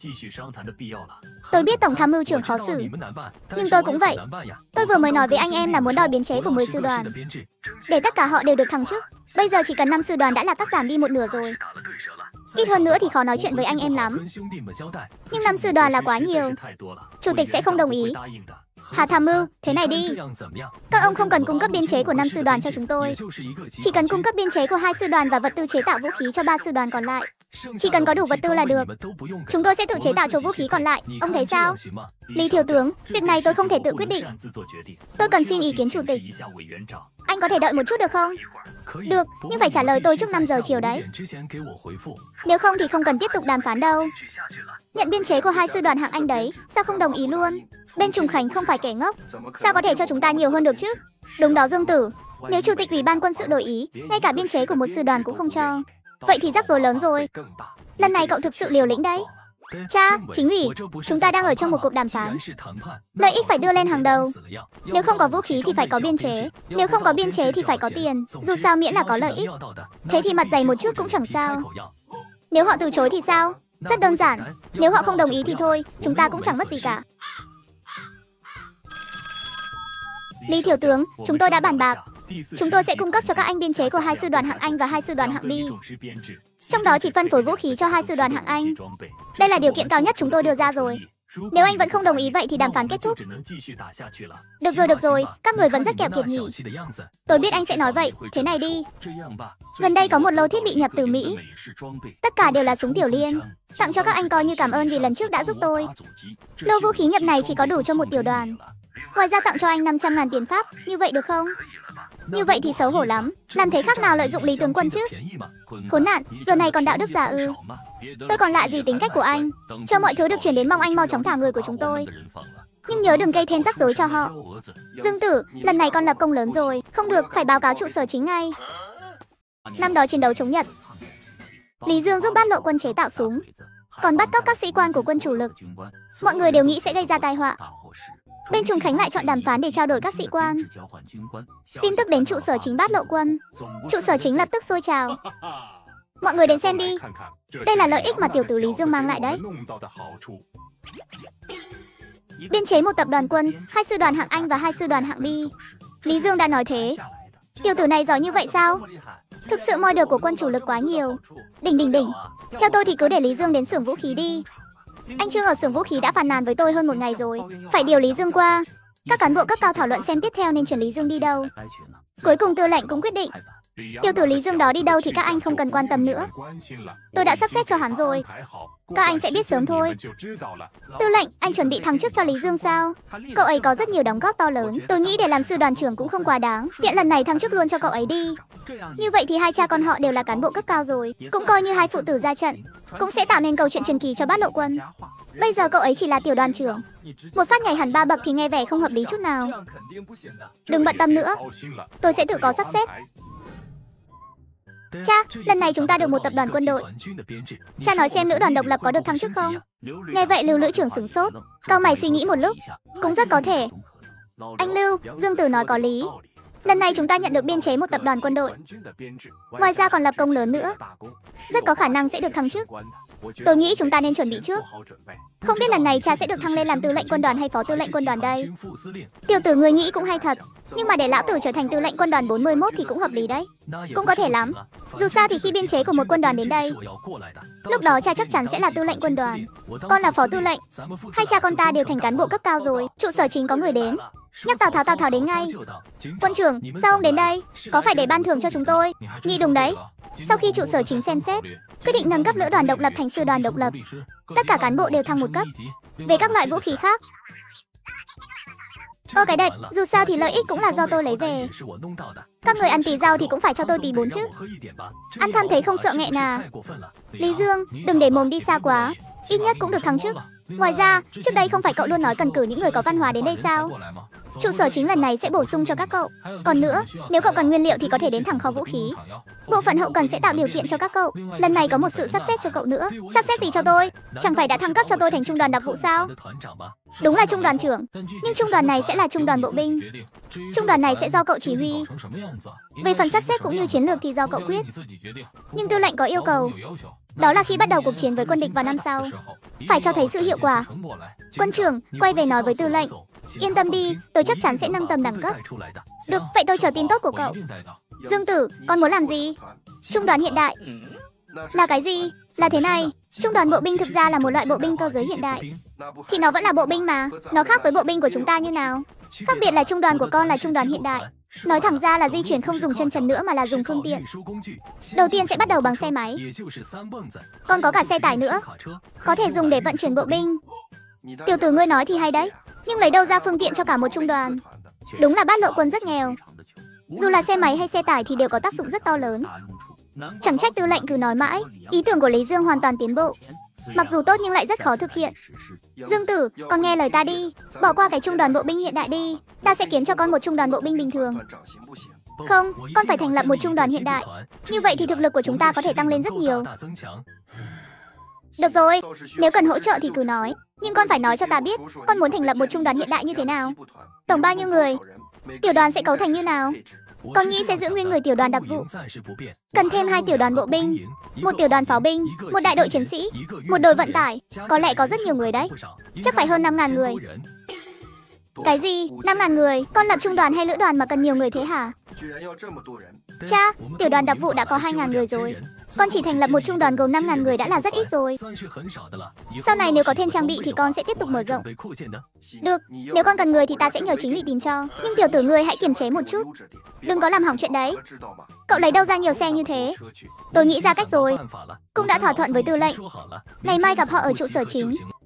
Tôi biết Tổng tham mưu trưởng khó xử, nhưng tôi cũng vậy. Tôi vừa mới nói với anh em là muốn đòi biên chế của 10 sư đoàn, để tất cả họ đều được thăng chức. Bây giờ chỉ cần 5 sư đoàn đã là cắt giảm đi một nửa rồi. Ít hơn nữa thì khó nói chuyện với anh em lắm. Nhưng 5 sư đoàn là quá nhiều. Chủ tịch sẽ không đồng ý. Hà tham mưu, thế này đi. Các ông không cần cung cấp biên chế của 5 sư đoàn cho chúng tôi. Chỉ cần cung cấp biên chế của 2 sư đoàn và vật tư chế tạo vũ khí cho 3 sư đoàn còn lại. Chỉ cần có đủ vật tư là được. Chúng tôi sẽ tự chế tạo cho vũ khí còn lại. Ông thấy sao? Lý Thiếu tướng, việc này tôi không thể tự quyết định. Tôi cần xin ý kiến chủ tịch. Anh có thể đợi một chút được không? Được, nhưng phải trả lời tôi trước 5 giờ chiều đấy. Nếu không thì không cần tiếp tục đàm phán đâu. Nhận biên chế của 2 sư đoàn hạng Anh đấy, sao không đồng ý luôn? Bên Trùng Khánh không phải kẻ ngốc, sao có thể cho chúng ta nhiều hơn được chứ? Đúng đó Dương Tử, nếu chủ tịch ủy ban quân sự đổi ý, ngay cả biên chế của một sư đoàn cũng không cho, vậy thì rắc rối lớn rồi. Lần này cậu thực sự liều lĩnh đấy. Cha, chính ủy, chúng ta đang ở trong một cuộc đàm phán. Lợi ích phải đưa lên hàng đầu. Nếu không có vũ khí thì phải có biên chế. Nếu không có biên chế thì phải có tiền. Dù sao miễn là có lợi ích. Thế thì mặt dày một chút cũng chẳng sao. Nếu họ từ chối thì sao? Rất đơn giản. Nếu họ không đồng ý thì thôi, chúng ta cũng chẳng mất gì cả. Lý Thiếu tướng, chúng tôi đã bàn bạc. Chúng tôi sẽ cung cấp cho các anh biên chế của 2 sư đoàn hạng Anh và 2 sư đoàn hạng B. Trong đó chỉ phân phối vũ khí cho 2 sư đoàn hạng Anh. Đây là điều kiện cao nhất chúng tôi đưa ra rồi. Nếu anh vẫn không đồng ý vậy thì đàm phán kết thúc. Được rồi, các người vẫn rất keo kiệt nhỉ. Tôi biết anh sẽ nói vậy, thế này đi. Gần đây có một lô thiết bị nhập từ Mỹ. Tất cả đều là súng tiểu liên. Tặng cho các anh coi như cảm ơn vì lần trước đã giúp tôi. Lô vũ khí nhập này chỉ có đủ cho một tiểu đoàn. Ngoài ra tặng cho anh 500.000 tiền Pháp, như vậy được không? Như vậy thì xấu hổ lắm. Làm thế khác nào lợi dụng Lý tướng quân chứ? Khốn nạn, giờ này còn đạo đức giả ư? Tôi còn lạ gì tính cách của anh? Cho mọi thứ được chuyển đến mong anh mau chóng thả người của chúng tôi. Nhưng nhớ đừng gây thêm rắc rối cho họ. Dương Tử, lần này con lập công lớn rồi. Không được, phải báo cáo trụ sở chính ngay. Năm đó chiến đấu chống Nhật, Lý Dương giúp Bát Lộ quân chế tạo súng, còn bắt cóc các sĩ quan của quân chủ lực. Mọi người đều nghĩ sẽ gây ra tai họa. Bên Trùng Khánh lại chọn đàm phán để trao đổi các sĩ quan. Tin tức đến trụ sở chính Bát Lộ quân. Trụ sở chính lập tức sôi trào. Mọi người đến xem đi. Đây là lợi ích mà tiểu tử Lý Dương mang lại đấy. Biên chế một tập đoàn quân, 2 sư đoàn hạng Anh và 2 sư đoàn hạng B. Lý Dương đã nói thế. Tiểu tử này giỏi như vậy sao? Thực sự moi được của quân chủ lực quá nhiều. Đỉnh. Theo tôi thì cứ để Lý Dương đến xưởng vũ khí đi. Anh Trương ở xưởng vũ khí đã phàn nàn với tôi hơn 1 ngày rồi. Phải điều Lý Dương qua. Các cán bộ cấp cao thảo luận xem tiếp theo nên chuyển Lý Dương đi đâu. Cuối cùng tư lệnh cũng quyết định. Tiểu tử Lý Dương đó đi đâu thì các anh không cần quan tâm nữa. Tôi đã sắp xếp cho hắn rồi. Các anh sẽ biết sớm thôi. Tư lệnh, anh chuẩn bị thăng chức cho Lý Dương sao? Cậu ấy có rất nhiều đóng góp to lớn. Tôi nghĩ để làm sư đoàn trưởng cũng không quá đáng. Tiện lần này thăng chức luôn cho cậu ấy đi. Như vậy thì 2 cha con họ đều là cán bộ cấp cao rồi. Cũng coi như 2 phụ tử ra trận. Cũng sẽ tạo nên câu chuyện truyền kỳ cho Bát Lộ quân. Bây giờ cậu ấy chỉ là tiểu đoàn trưởng. Một phát nhảy hẳn 3 bậc thì nghe vẻ không hợp lý chút nào. Đừng bận tâm nữa. Tôi sẽ tự có sắp xếp. Cha, lần này chúng ta được một tập đoàn quân đội. Cha nói xem lữ đoàn độc lập có được thăng chức không? Nghe vậy Lưu lữ trưởng sửng sốt, cau mày suy nghĩ một lúc. Cũng rất có thể. Anh Lưu, Dương Tử nói có lý. Lần này chúng ta nhận được biên chế một tập đoàn quân đội. Ngoài ra còn lập công lớn nữa. Rất có khả năng sẽ được thăng chức. Tôi nghĩ chúng ta nên chuẩn bị trước. Không biết lần này cha sẽ được thăng lên làm tư lệnh quân đoàn hay phó tư lệnh quân đoàn đây. Tiểu tử người nghĩ cũng hay thật. Nhưng mà để lão tử trở thành tư lệnh quân đoàn 41 thì cũng hợp lý đấy. Cũng có thể lắm. Dù sao thì khi biên chế của một quân đoàn đến đây, lúc đó cha chắc chắn sẽ là tư lệnh quân đoàn. Con là phó tư lệnh. Hai cha con ta đều thành cán bộ cấp cao rồi. Trụ sở chính có người đến. Nhắc Tào Tháo đến ngay. Quân trưởng, sao ông đến đây? Có phải để ban thưởng cho chúng tôi? Nghĩ đúng đấy. Sau khi trụ sở chính xem xét, quyết định nâng cấp lữ đoàn độc lập thành sư đoàn độc lập. Tất cả cán bộ đều thăng 1 cấp. Về các loại vũ khí khác, cái đạch, dù sao thì lợi ích cũng là do tôi lấy về. Các người ăn tí rau thì cũng phải cho tôi tí 4 chứ. Ăn than thấy không sợ nghẹn à? Lý Dương, đừng để mồm đi xa quá. Ít nhất cũng được thăng chức. Ngoài ra, trước đây không phải cậu luôn nói cần cử những người có văn hóa đến đây sao? Trụ sở chính lần này sẽ bổ sung cho các cậu. Còn nữa, nếu cậu cần nguyên liệu thì có thể đến thẳng kho vũ khí. Bộ phận hậu cần sẽ tạo điều kiện cho các cậu. Lần này có một sự sắp xếp cho cậu nữa. Sắp xếp gì cho tôi? Chẳng phải đã thăng cấp cho tôi thành trung đoàn đặc vụ sao? Đúng là trung đoàn trưởng, nhưng trung đoàn này sẽ là trung đoàn bộ binh. Trung đoàn này sẽ do cậu chỉ huy. Về phần sắp xếp cũng như chiến lược thì do cậu quyết. Nhưng tư lệnh có yêu cầu. Đó là khi bắt đầu cuộc chiến với quân địch vào năm sau, phải cho thấy sự hiệu quả. Quân trưởng, quay về nói với tư lệnh. Yên tâm đi, tôi chắc chắn sẽ nâng tầm đẳng cấp. Được, vậy tôi chờ tin tốt của cậu. Dương Tử, con muốn làm gì? Trung đoàn hiện đại. Là cái gì? Là thế này, trung đoàn bộ binh thực ra là một loại bộ binh cơ giới hiện đại. Thì nó vẫn là bộ binh mà, nó khác với bộ binh của chúng ta như nào? Khác biệt là trung đoàn của con là trung đoàn hiện đại. Nói thẳng ra là di chuyển không dùng chân trần nữa mà là dùng phương tiện. Đầu tiên sẽ bắt đầu bằng xe máy. Còn có cả xe tải nữa, có thể dùng để vận chuyển bộ binh. Tiểu tử ngươi nói thì hay đấy, nhưng lấy đâu ra phương tiện cho cả một trung đoàn? Đúng là Bát Lộ quân rất nghèo. Dù là xe máy hay xe tải thì đều có tác dụng rất to lớn. Chẳng trách tư lệnh cứ nói mãi. Ý tưởng của Lý Dương hoàn toàn tiến bộ. Mặc dù tốt nhưng lại rất khó thực hiện. Dương Tử, con nghe lời ta đi. Bỏ qua cái trung đoàn bộ binh hiện đại đi. Ta sẽ kiến cho con một trung đoàn bộ binh bình thường. Không, con phải thành lập một trung đoàn hiện đại. Như vậy thì thực lực của chúng ta có thể tăng lên rất nhiều. Được rồi, nếu cần hỗ trợ thì cứ nói. Nhưng con phải nói cho ta biết con muốn thành lập một trung đoàn hiện đại như thế nào. Tổng bao nhiêu người? Tiểu đoàn sẽ cấu thành như nào? Con nghĩ sẽ giữ nguyên người tiểu đoàn đặc vụ. Cần thêm 2 tiểu đoàn bộ binh, 1 tiểu đoàn pháo binh, 1 đại đội chiến sĩ, 1 đội vận tải. Có lẽ có rất nhiều người đấy. Chắc phải hơn 5.000 người. Cái gì? 5.000 người? Con lập trung đoàn hay lữ đoàn mà cần nhiều người thế hả? Cha, tiểu đoàn đặc vụ đã có 2.000 người rồi. Con chỉ thành lập một trung đoàn gồm 5.000 người đã là rất ít rồi. Sau này nếu có thêm trang bị thì con sẽ tiếp tục mở rộng. Được, nếu con cần người thì ta sẽ nhờ chính ủy tìm cho. Nhưng tiểu tử ngươi hãy kiềm chế một chút. Đừng có làm hỏng chuyện đấy. Cậu lấy đâu ra nhiều xe như thế? Tôi nghĩ ra cách rồi. Cũng đã thỏa thuận với tư lệnh. Ngày mai gặp họ ở trụ sở chính.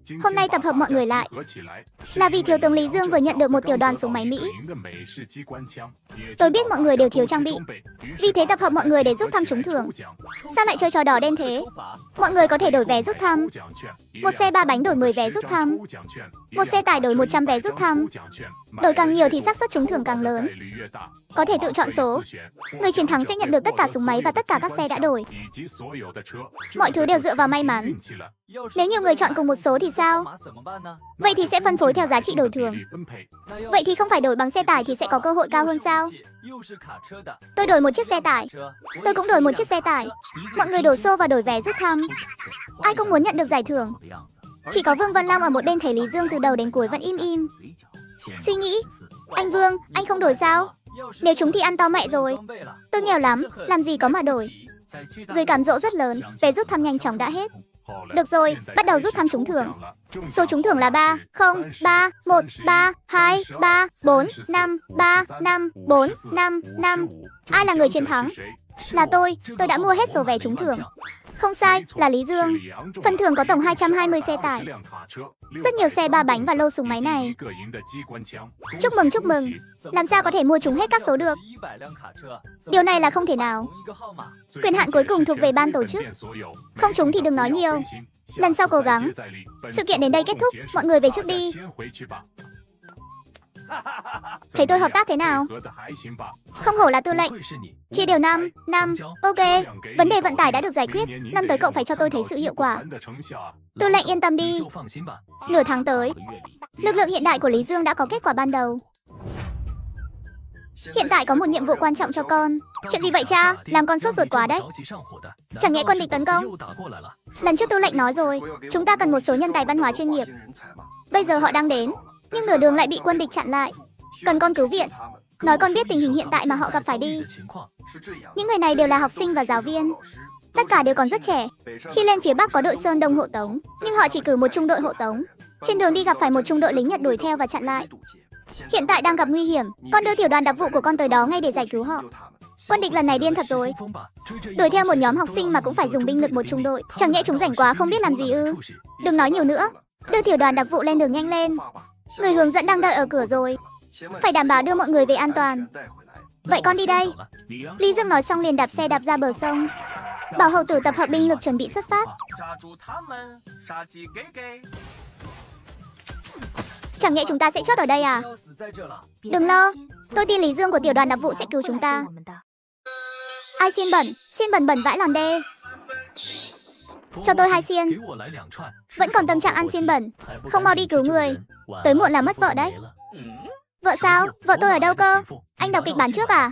Hôm nay tập hợp mọi người lại là vì Thiếu tướng Lý Dương vừa nhận được một tiểu đoàn súng máy Mỹ. Tôi biết mọi người đều thiếu trang bị, vì thế tập hợp mọi người để rút thăm trúng thưởng. Sao lại chơi trò đỏ đen thế? Mọi người có thể đổi vé rút thăm. Một xe 3 bánh đổi 10 vé rút thăm. Một xe tải đổi 100 vé rút thăm. Đổi càng nhiều thì xác suất trúng thưởng càng lớn. Có thể tự chọn số. Người chiến thắng sẽ nhận được tất cả súng máy và tất cả các xe đã đổi. Mọi thứ đều dựa vào may mắn. Nếu nhiều người chọn cùng một số thì sao? Vậy thì sẽ phân phối theo giá trị đổi thưởng. Vậy thì không phải đổi bằng xe tải thì sẽ có cơ hội cao hơn sao? Tôi đổi một chiếc xe tải. Tôi cũng đổi một chiếc xe tải. Mọi người đổ xô vào đổi vé rút thăm. Ai cũng muốn nhận được giải thưởng. Chỉ có Vương Văn Long ở một bên thấy Lý Dương từ đầu đến cuối vẫn im. Suy nghĩ, anh Vương, anh không đổi sao? Nếu chúng thì ăn to mẹ rồi. Tôi nghèo lắm, làm gì có mà đổi. Dưới cám dỗ rất lớn, vé rút thăm nhanh chóng đã hết. Được rồi, bắt đầu rút thăm trúng thưởng. Số trúng thưởng là 3, 0, 3, 1, 3, 2, 3, 4, 5, 3, 5, 4, 5, 5. Ai là người chiến thắng? Là tôi đã mua hết số vé trúng thưởng. Không sai, là Lý Dương. Phần thưởng có tổng 220 xe tải, rất nhiều xe 3 bánh và lô súng máy này. Chúc mừng. Làm sao có thể mua chúng hết các số được? Điều này là không thể nào. Quyền hạn cuối cùng thuộc về ban tổ chức. Không trúng thì đừng nói nhiều. Lần sau cố gắng. Sự kiện đến đây kết thúc, mọi người về trước đi. Thấy tôi hợp tác thế nào? Không hổ là tư lệnh. Chia đều 5, ok. Vấn đề vận tải đã được giải quyết. Năm tới cậu phải cho tôi thấy sự hiệu quả. Tư lệnh yên tâm đi. Nửa tháng tới, lực lượng hiện đại của Lý Dương đã có kết quả ban đầu. Hiện tại có một nhiệm vụ quan trọng cho con. Chuyện gì vậy cha? Làm con sốt ruột quá đấy. Chẳng nhẽ quân địch tấn công? Lần trước tư lệnh nói rồi, chúng ta cần một số nhân tài văn hóa chuyên nghiệp. Bây giờ họ đang đến, nhưng nửa đường lại bị quân địch chặn lại. Cần con cứu viện. Nói con biết tình hình hiện tại mà họ gặp phải đi. Những người này đều là học sinh và giáo viên. Tất cả đều còn rất trẻ. Khi lên phía Bắc có đội Sơn Đông hộ tống, nhưng họ chỉ cử một trung đội hộ tống. Trên đường đi gặp phải một trung đội lính Nhật đuổi theo và chặn lại. Hiện tại đang gặp nguy hiểm. Con đưa tiểu đoàn đặc vụ của con tới đó ngay để giải cứu họ. Quân địch lần này điên thật rồi. Đuổi theo một nhóm học sinh mà cũng phải dùng binh lực một trung đội. Chẳng nhẽ chúng rảnh quá không biết làm gì ư? Đừng nói nhiều nữa. Đưa tiểu đoàn đặc vụ lên đường nhanh lên. Người hướng dẫn đang đợi ở cửa rồi. Phải đảm bảo đưa mọi người về an toàn. Vậy con đi đây. Lý Dương nói xong liền đạp xe đạp ra bờ sông. Bảo hầu tử tập hợp binh lực chuẩn bị xuất phát. Chẳng nhẽ chúng ta sẽ chốt ở đây à? Đừng lo, tôi tin Lý Dương của tiểu đoàn đặc vụ sẽ cứu chúng ta. Ai xiên bẩn vãi lòn đê. Cho tôi 2 xiên. Vẫn còn tâm trạng ăn xiên bẩn. Không mau đi cứu người. Tới muộn là mất vợ đấy. Vợ sao? Vợ tôi ở đâu cơ? Anh đọc kịch bản trước à?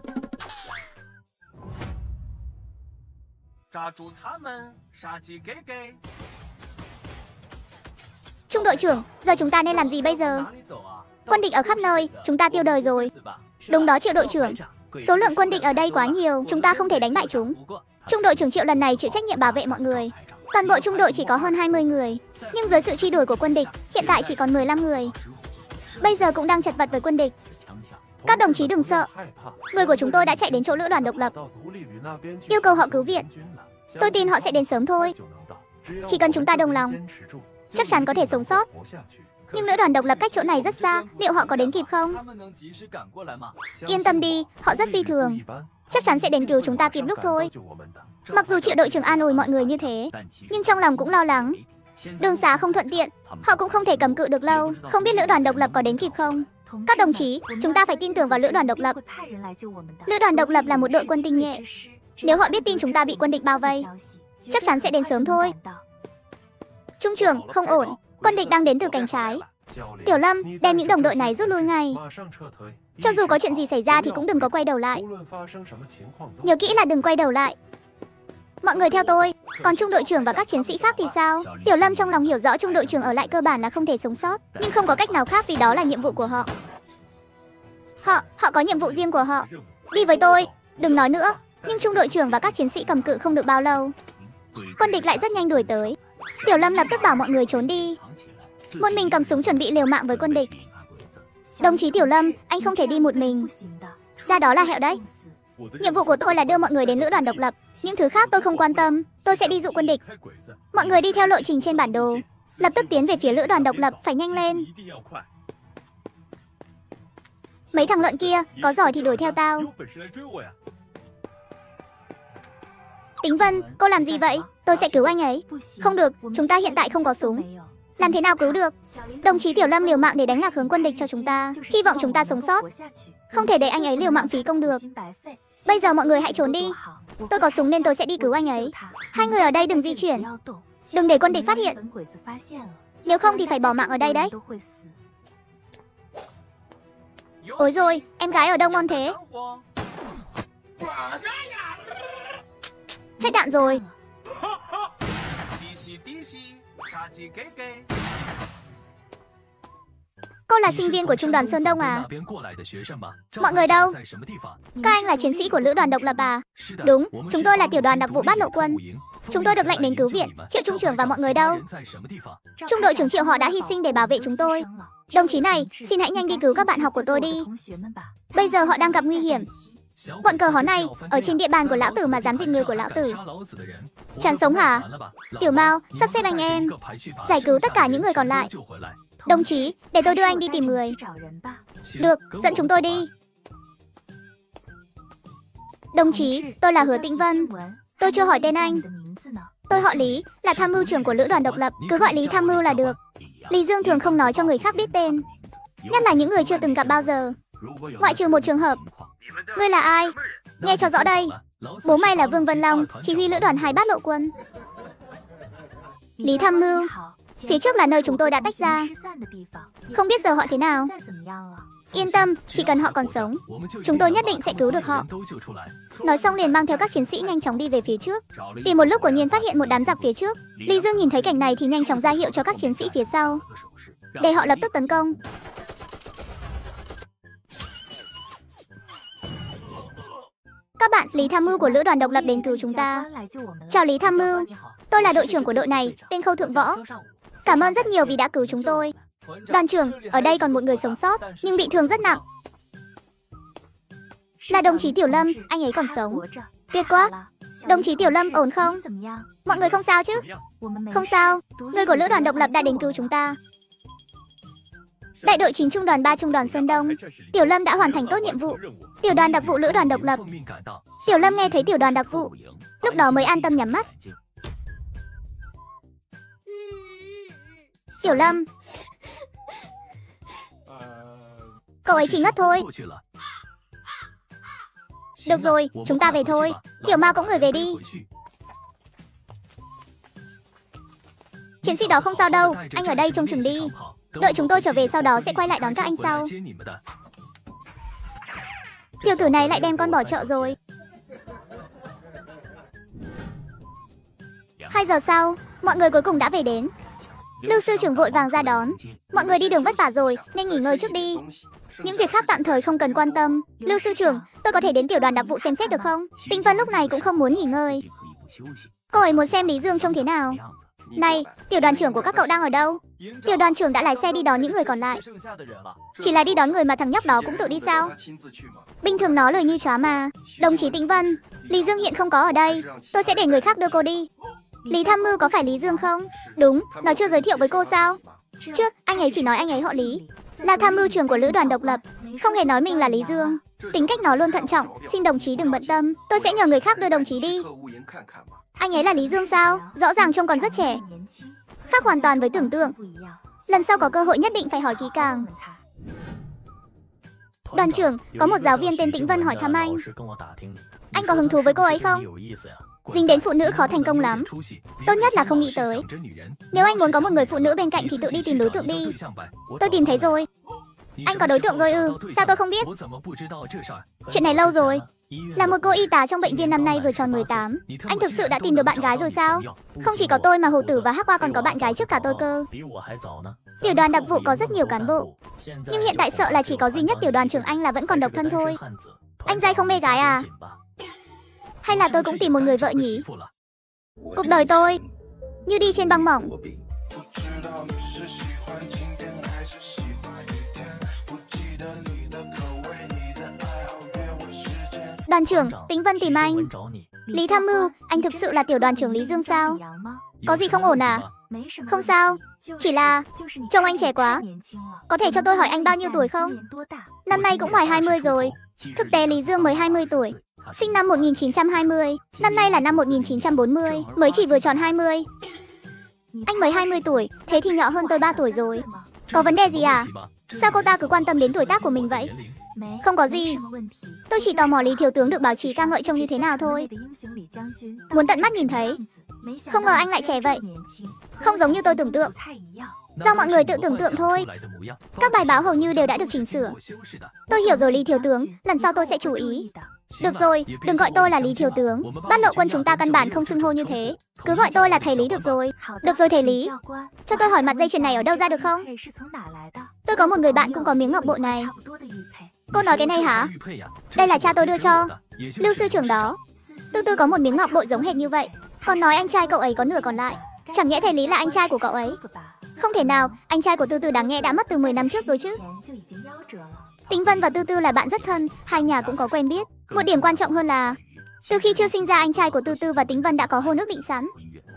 Trung đội trưởng, giờ chúng ta nên làm gì bây giờ? Quân địch ở khắp nơi, chúng ta tiêu đời rồi. Đúng đó Triệu đội trưởng. Số lượng quân địch ở đây quá nhiều, chúng ta không thể đánh bại chúng. Trung đội trưởng Triệu lần này chịu trách nhiệm bảo vệ mọi người. Toàn bộ trung đội chỉ có hơn 20 người, nhưng dưới sự truy đuổi của quân địch, hiện tại chỉ còn 15 người. Bây giờ cũng đang chật vật với quân địch. Các đồng chí đừng sợ. Người của chúng tôi đã chạy đến chỗ lữ đoàn độc lập, yêu cầu họ cứu viện. Tôi tin họ sẽ đến sớm thôi. Chỉ cần chúng ta đồng lòng, chắc chắn có thể sống sót. Nhưng lữ đoàn độc lập cách chỗ này rất xa, liệu họ có đến kịp không? Yên tâm đi, họ rất phi thường. Chắc chắn sẽ đến cứu chúng ta kịp lúc thôi. Mặc dù Triệu đội trưởng an ủi mọi người như thế, nhưng trong lòng cũng lo lắng. Đường xá không thuận tiện, họ cũng không thể cầm cự được lâu. Không biết lữ đoàn độc lập có đến kịp không? Các đồng chí, chúng ta phải tin tưởng vào lữ đoàn độc lập. Lữ đoàn độc lập là một đội quân tinh nhuệ. Nếu họ biết tin chúng ta bị quân địch bao vây, chắc chắn sẽ đến sớm thôi. Trung trưởng, không ổn. Quân địch đang đến từ cánh trái. Tiểu Lâm, đem những đồng đội này rút lui ngay. Cho dù có chuyện gì xảy ra thì cũng đừng có quay đầu lại. Nhớ kỹ là đừng quay đầu lại. Mọi người theo tôi. Còn trung đội trưởng và các chiến sĩ khác thì sao? Tiểu Lâm trong lòng hiểu rõ trung đội trưởng ở lại cơ bản là không thể sống sót, nhưng không có cách nào khác vì đó là nhiệm vụ của họ. Họ có nhiệm vụ riêng của họ. Đi với tôi. Đừng nói nữa. Nhưng trung đội trưởng và các chiến sĩ cầm cự không được bao lâu. Quân địch lại rất nhanh đuổi tới. Tiểu Lâm lập tức bảo mọi người trốn đi. Một mình cầm súng chuẩn bị liều mạng với quân địch. Đồng chí Tiểu Lâm, anh không thể đi một mình. Ra đó là hẹo đấy. Nhiệm vụ của tôi là đưa mọi người đến lữ đoàn độc lập. Những thứ khác tôi không quan tâm. Tôi sẽ đi dụ quân địch. Mọi người đi theo lộ trình trên bản đồ. Lập tức tiến về phía lữ đoàn độc lập, phải nhanh lên. Mấy thằng lợn kia, có giỏi thì đuổi theo tao. Tĩnh Vân, cô làm gì vậy? Tôi sẽ cứu anh ấy. Không được, chúng ta hiện tại không có súng. Làm thế nào cứu được? Đồng chí Tiểu Lâm liều mạng để đánh lạc hướng quân địch cho chúng ta, hy vọng chúng ta sống sót. Không thể để anh ấy liều mạng phí công được. Bây giờ mọi người hãy trốn đi. Tôi có súng nên tôi sẽ đi cứu anh ấy. Hai người ở đây đừng di chuyển. Đừng để quân địch phát hiện. Nếu không thì phải bỏ mạng ở đây đấy. Ôi rồi, em gái ở đâu ngon thế? Hết đạn rồi. Cô là sinh viên của trung đoàn Sơn Đông à? Mọi người đâu? Các anh là chiến sĩ của lữ đoàn độc lập à? Đúng, chúng tôi là tiểu đoàn đặc vụ Bát Lộ Quân. Chúng tôi được lệnh đến cứu viện. Triệu trung trưởng và mọi người đâu? Trung đội trưởng Triệu họ đã hy sinh để bảo vệ chúng tôi. Đồng chí này, xin hãy nhanh đi cứu các bạn học của tôi đi. Bây giờ họ đang gặp nguy hiểm. Bọn cờ hó này, ở trên địa bàn của lão tử mà dám giết người của lão tử. Chán sống hả? Tiểu Mao, sắp xếp anh em giải cứu tất cả những người còn lại. Đồng chí, để tôi đưa anh đi tìm người. Được, dẫn chúng tôi đi. Đồng chí, tôi là Hứa Tĩnh Vân. Tôi chưa hỏi tên anh. Tôi họ Lý, là tham mưu trưởng của lữ đoàn độc lập. Cứ gọi Lý tham mưu là được. Lý Dương thường không nói cho người khác biết tên, nhất là những người chưa từng gặp bao giờ. Ngoại trừ một trường hợp. Ngươi là ai? Nghe cho rõ đây. Bố mày là Vương Vân Long, chỉ huy lữ đoàn 2 Bát Lộ Quân. Lý tham mưu. Phía trước là nơi chúng tôi đã tách ra. Không biết giờ họ thế nào. Yên tâm, chỉ cần họ còn sống, chúng tôi nhất định sẽ cứu được họ. Nói xong liền mang theo các chiến sĩ nhanh chóng đi về phía trước. Tìm một lúc quả nhiên phát hiện một đám giặc phía trước. Lý Dương nhìn thấy cảnh này thì nhanh chóng ra hiệu cho các chiến sĩ phía sau, để họ lập tức tấn công. Các bạn, Lý tham mưu của lữ đoàn độc lập đến cứu chúng ta. Chào Lý tham mưu, tôi là đội trưởng của đội này, tên Khâu Thượng Võ. Cảm ơn rất nhiều vì đã cứu chúng tôi. Đoàn trưởng, ở đây còn một người sống sót, nhưng bị thương rất nặng. Là đồng chí Tiểu Lâm, anh ấy còn sống. Tuyệt quá. Đồng chí Tiểu Lâm ổn không? Mọi người không sao chứ? Không sao, người của lữ đoàn độc lập đã đến cứu chúng ta. Đại đội 9 trung đoàn 3 trung đoàn Sơn Đông. Tiểu Lâm đã hoàn thành tốt nhiệm vụ. Tiểu đoàn đặc vụ lữ đoàn độc lập. Tiểu Lâm nghe thấy tiểu đoàn đặc vụ, lúc đó mới an tâm nhắm mắt. Tiểu Lâm, cậu ấy chỉ ngất thôi. Được rồi, chúng ta về thôi. Tiểu Mao cũng người về đi. Chiến sĩ đó không sao đâu, anh ở đây trông chừng đi. Đợi chúng tôi trở về sau đó sẽ quay lại đón các anh sau. Tiểu tử này lại đem con bỏ chợ rồi. 2 giờ sau, mọi người cuối cùng đã về đến. Lưu sư trưởng vội vàng ra đón. Mọi người đi đường vất vả rồi nên nghỉ ngơi trước đi. Những việc khác tạm thời không cần quan tâm. Lưu sư trưởng, tôi có thể đến tiểu đoàn đặc vụ xem xét được không? Tĩnh Vân lúc này cũng không muốn nghỉ ngơi. Cô ấy muốn xem Lý Dương trông thế nào. Này, tiểu đoàn trưởng của các cậu đang ở đâu? Tiểu đoàn trưởng đã lái xe đi đón những người còn lại. Chỉ là đi đón người mà thằng nhóc đó cũng tự đi sao? Bình thường nó lời như chó mà. Đồng chí Tĩnh Vân, Lý Dương hiện không có ở đây. Tôi sẽ để người khác đưa cô đi. Lý tham mưu có phải Lý Dương không? Đúng, nó chưa giới thiệu với cô sao? Trước, anh ấy chỉ nói anh ấy họ Lý, là tham mưu trưởng của lữ đoàn độc lập, không hề nói mình là Lý Dương. Tính cách nó luôn thận trọng, xin đồng chí đừng bận tâm, tôi sẽ nhờ người khác đưa đồng chí đi. Anh ấy là Lý Dương sao? Rõ ràng trông còn rất trẻ. Khác hoàn toàn với tưởng tượng. Lần sau có cơ hội nhất định phải hỏi kỹ càng. Đoàn trưởng, có một giáo viên tên Tĩnh Vân hỏi thăm anh. Anh có hứng thú với cô ấy không? Dính đến phụ nữ khó thành công lắm. Tốt nhất là không nghĩ tới. Nếu anh muốn có một người phụ nữ bên cạnh thì tự đi tìm đối tượng đi. Tôi tìm thấy rồi. Anh có đối tượng rồi ư? Sao tôi không biết? Chuyện này lâu rồi. Là một cô y tá trong bệnh viện năm nay vừa tròn 18. Anh thực sự đã tìm được bạn gái rồi sao? Không chỉ có tôi mà Hồ Tử và Hắc Hoa còn có bạn gái trước cả tôi cơ. Tiểu đoàn đặc vụ có rất nhiều cán bộ, nhưng hiện tại sợ là chỉ có duy nhất tiểu đoàn trưởng anh là vẫn còn độc thân thôi. Anh dai không mê gái à? Hay là tôi cũng tìm một người vợ nhỉ? Cuộc đời tôi như đi trên băng mỏng. Đoàn trưởng, Tĩnh Vân tìm anh. Lý tham mưu, anh thực sự là tiểu đoàn trưởng Lý Dương sao? Có gì không ổn à? Không sao, chỉ là trông anh trẻ quá. Có thể cho tôi hỏi anh bao nhiêu tuổi không? Năm nay cũng ngoài 20 rồi. Thực tế Lý Dương mới 20 tuổi. Sinh năm 1920, năm nay là năm 1940, mới chỉ vừa tròn 20. Anh mới 20 tuổi, thế thì nhỏ hơn tôi 3 tuổi rồi. Có vấn đề gì à? Sao cô ta cứ quan tâm đến tuổi tác của mình vậy? Không có gì. Tôi chỉ tò mò Lý thiếu tướng được báo chí ca ngợi trông như thế nào thôi. Muốn tận mắt nhìn thấy. Không ngờ anh lại trẻ vậy. Không giống như tôi tưởng tượng. Do mọi người tự tưởng tượng thôi. Các bài báo hầu như đều đã được chỉnh sửa. Tôi hiểu rồi Lý thiếu tướng, lần sau tôi sẽ chú ý. Được rồi, đừng gọi tôi là Lý thiếu tướng. Bát Lộ Quân chúng ta căn bản không xưng hô như thế. Cứ gọi tôi là thầy Lý được rồi. Được rồi thầy Lý. Cho tôi hỏi mặt dây chuyền này ở đâu ra được không? Tôi có một người bạn cũng có miếng ngọc bội này. Cô nói cái này hả? Đây là cha tôi đưa cho. Lưu sư trưởng đó. Tư Tư có một miếng ngọc bội giống hệt như vậy. Còn nói anh trai cậu ấy có nửa còn lại. Chẳng nhẽ thầy Lý là anh trai của cậu ấy? Không thể nào, anh trai của Tư Tư đáng nghe đã mất từ 10 năm trước rồi chứ. Tĩnh Vân và Tư Tư là bạn rất thân, hai nhà cũng có quen biết. Một điểm quan trọng hơn là từ khi chưa sinh ra anh trai của Tư Tư và Tĩnh Vân đã có hôn ước định sẵn.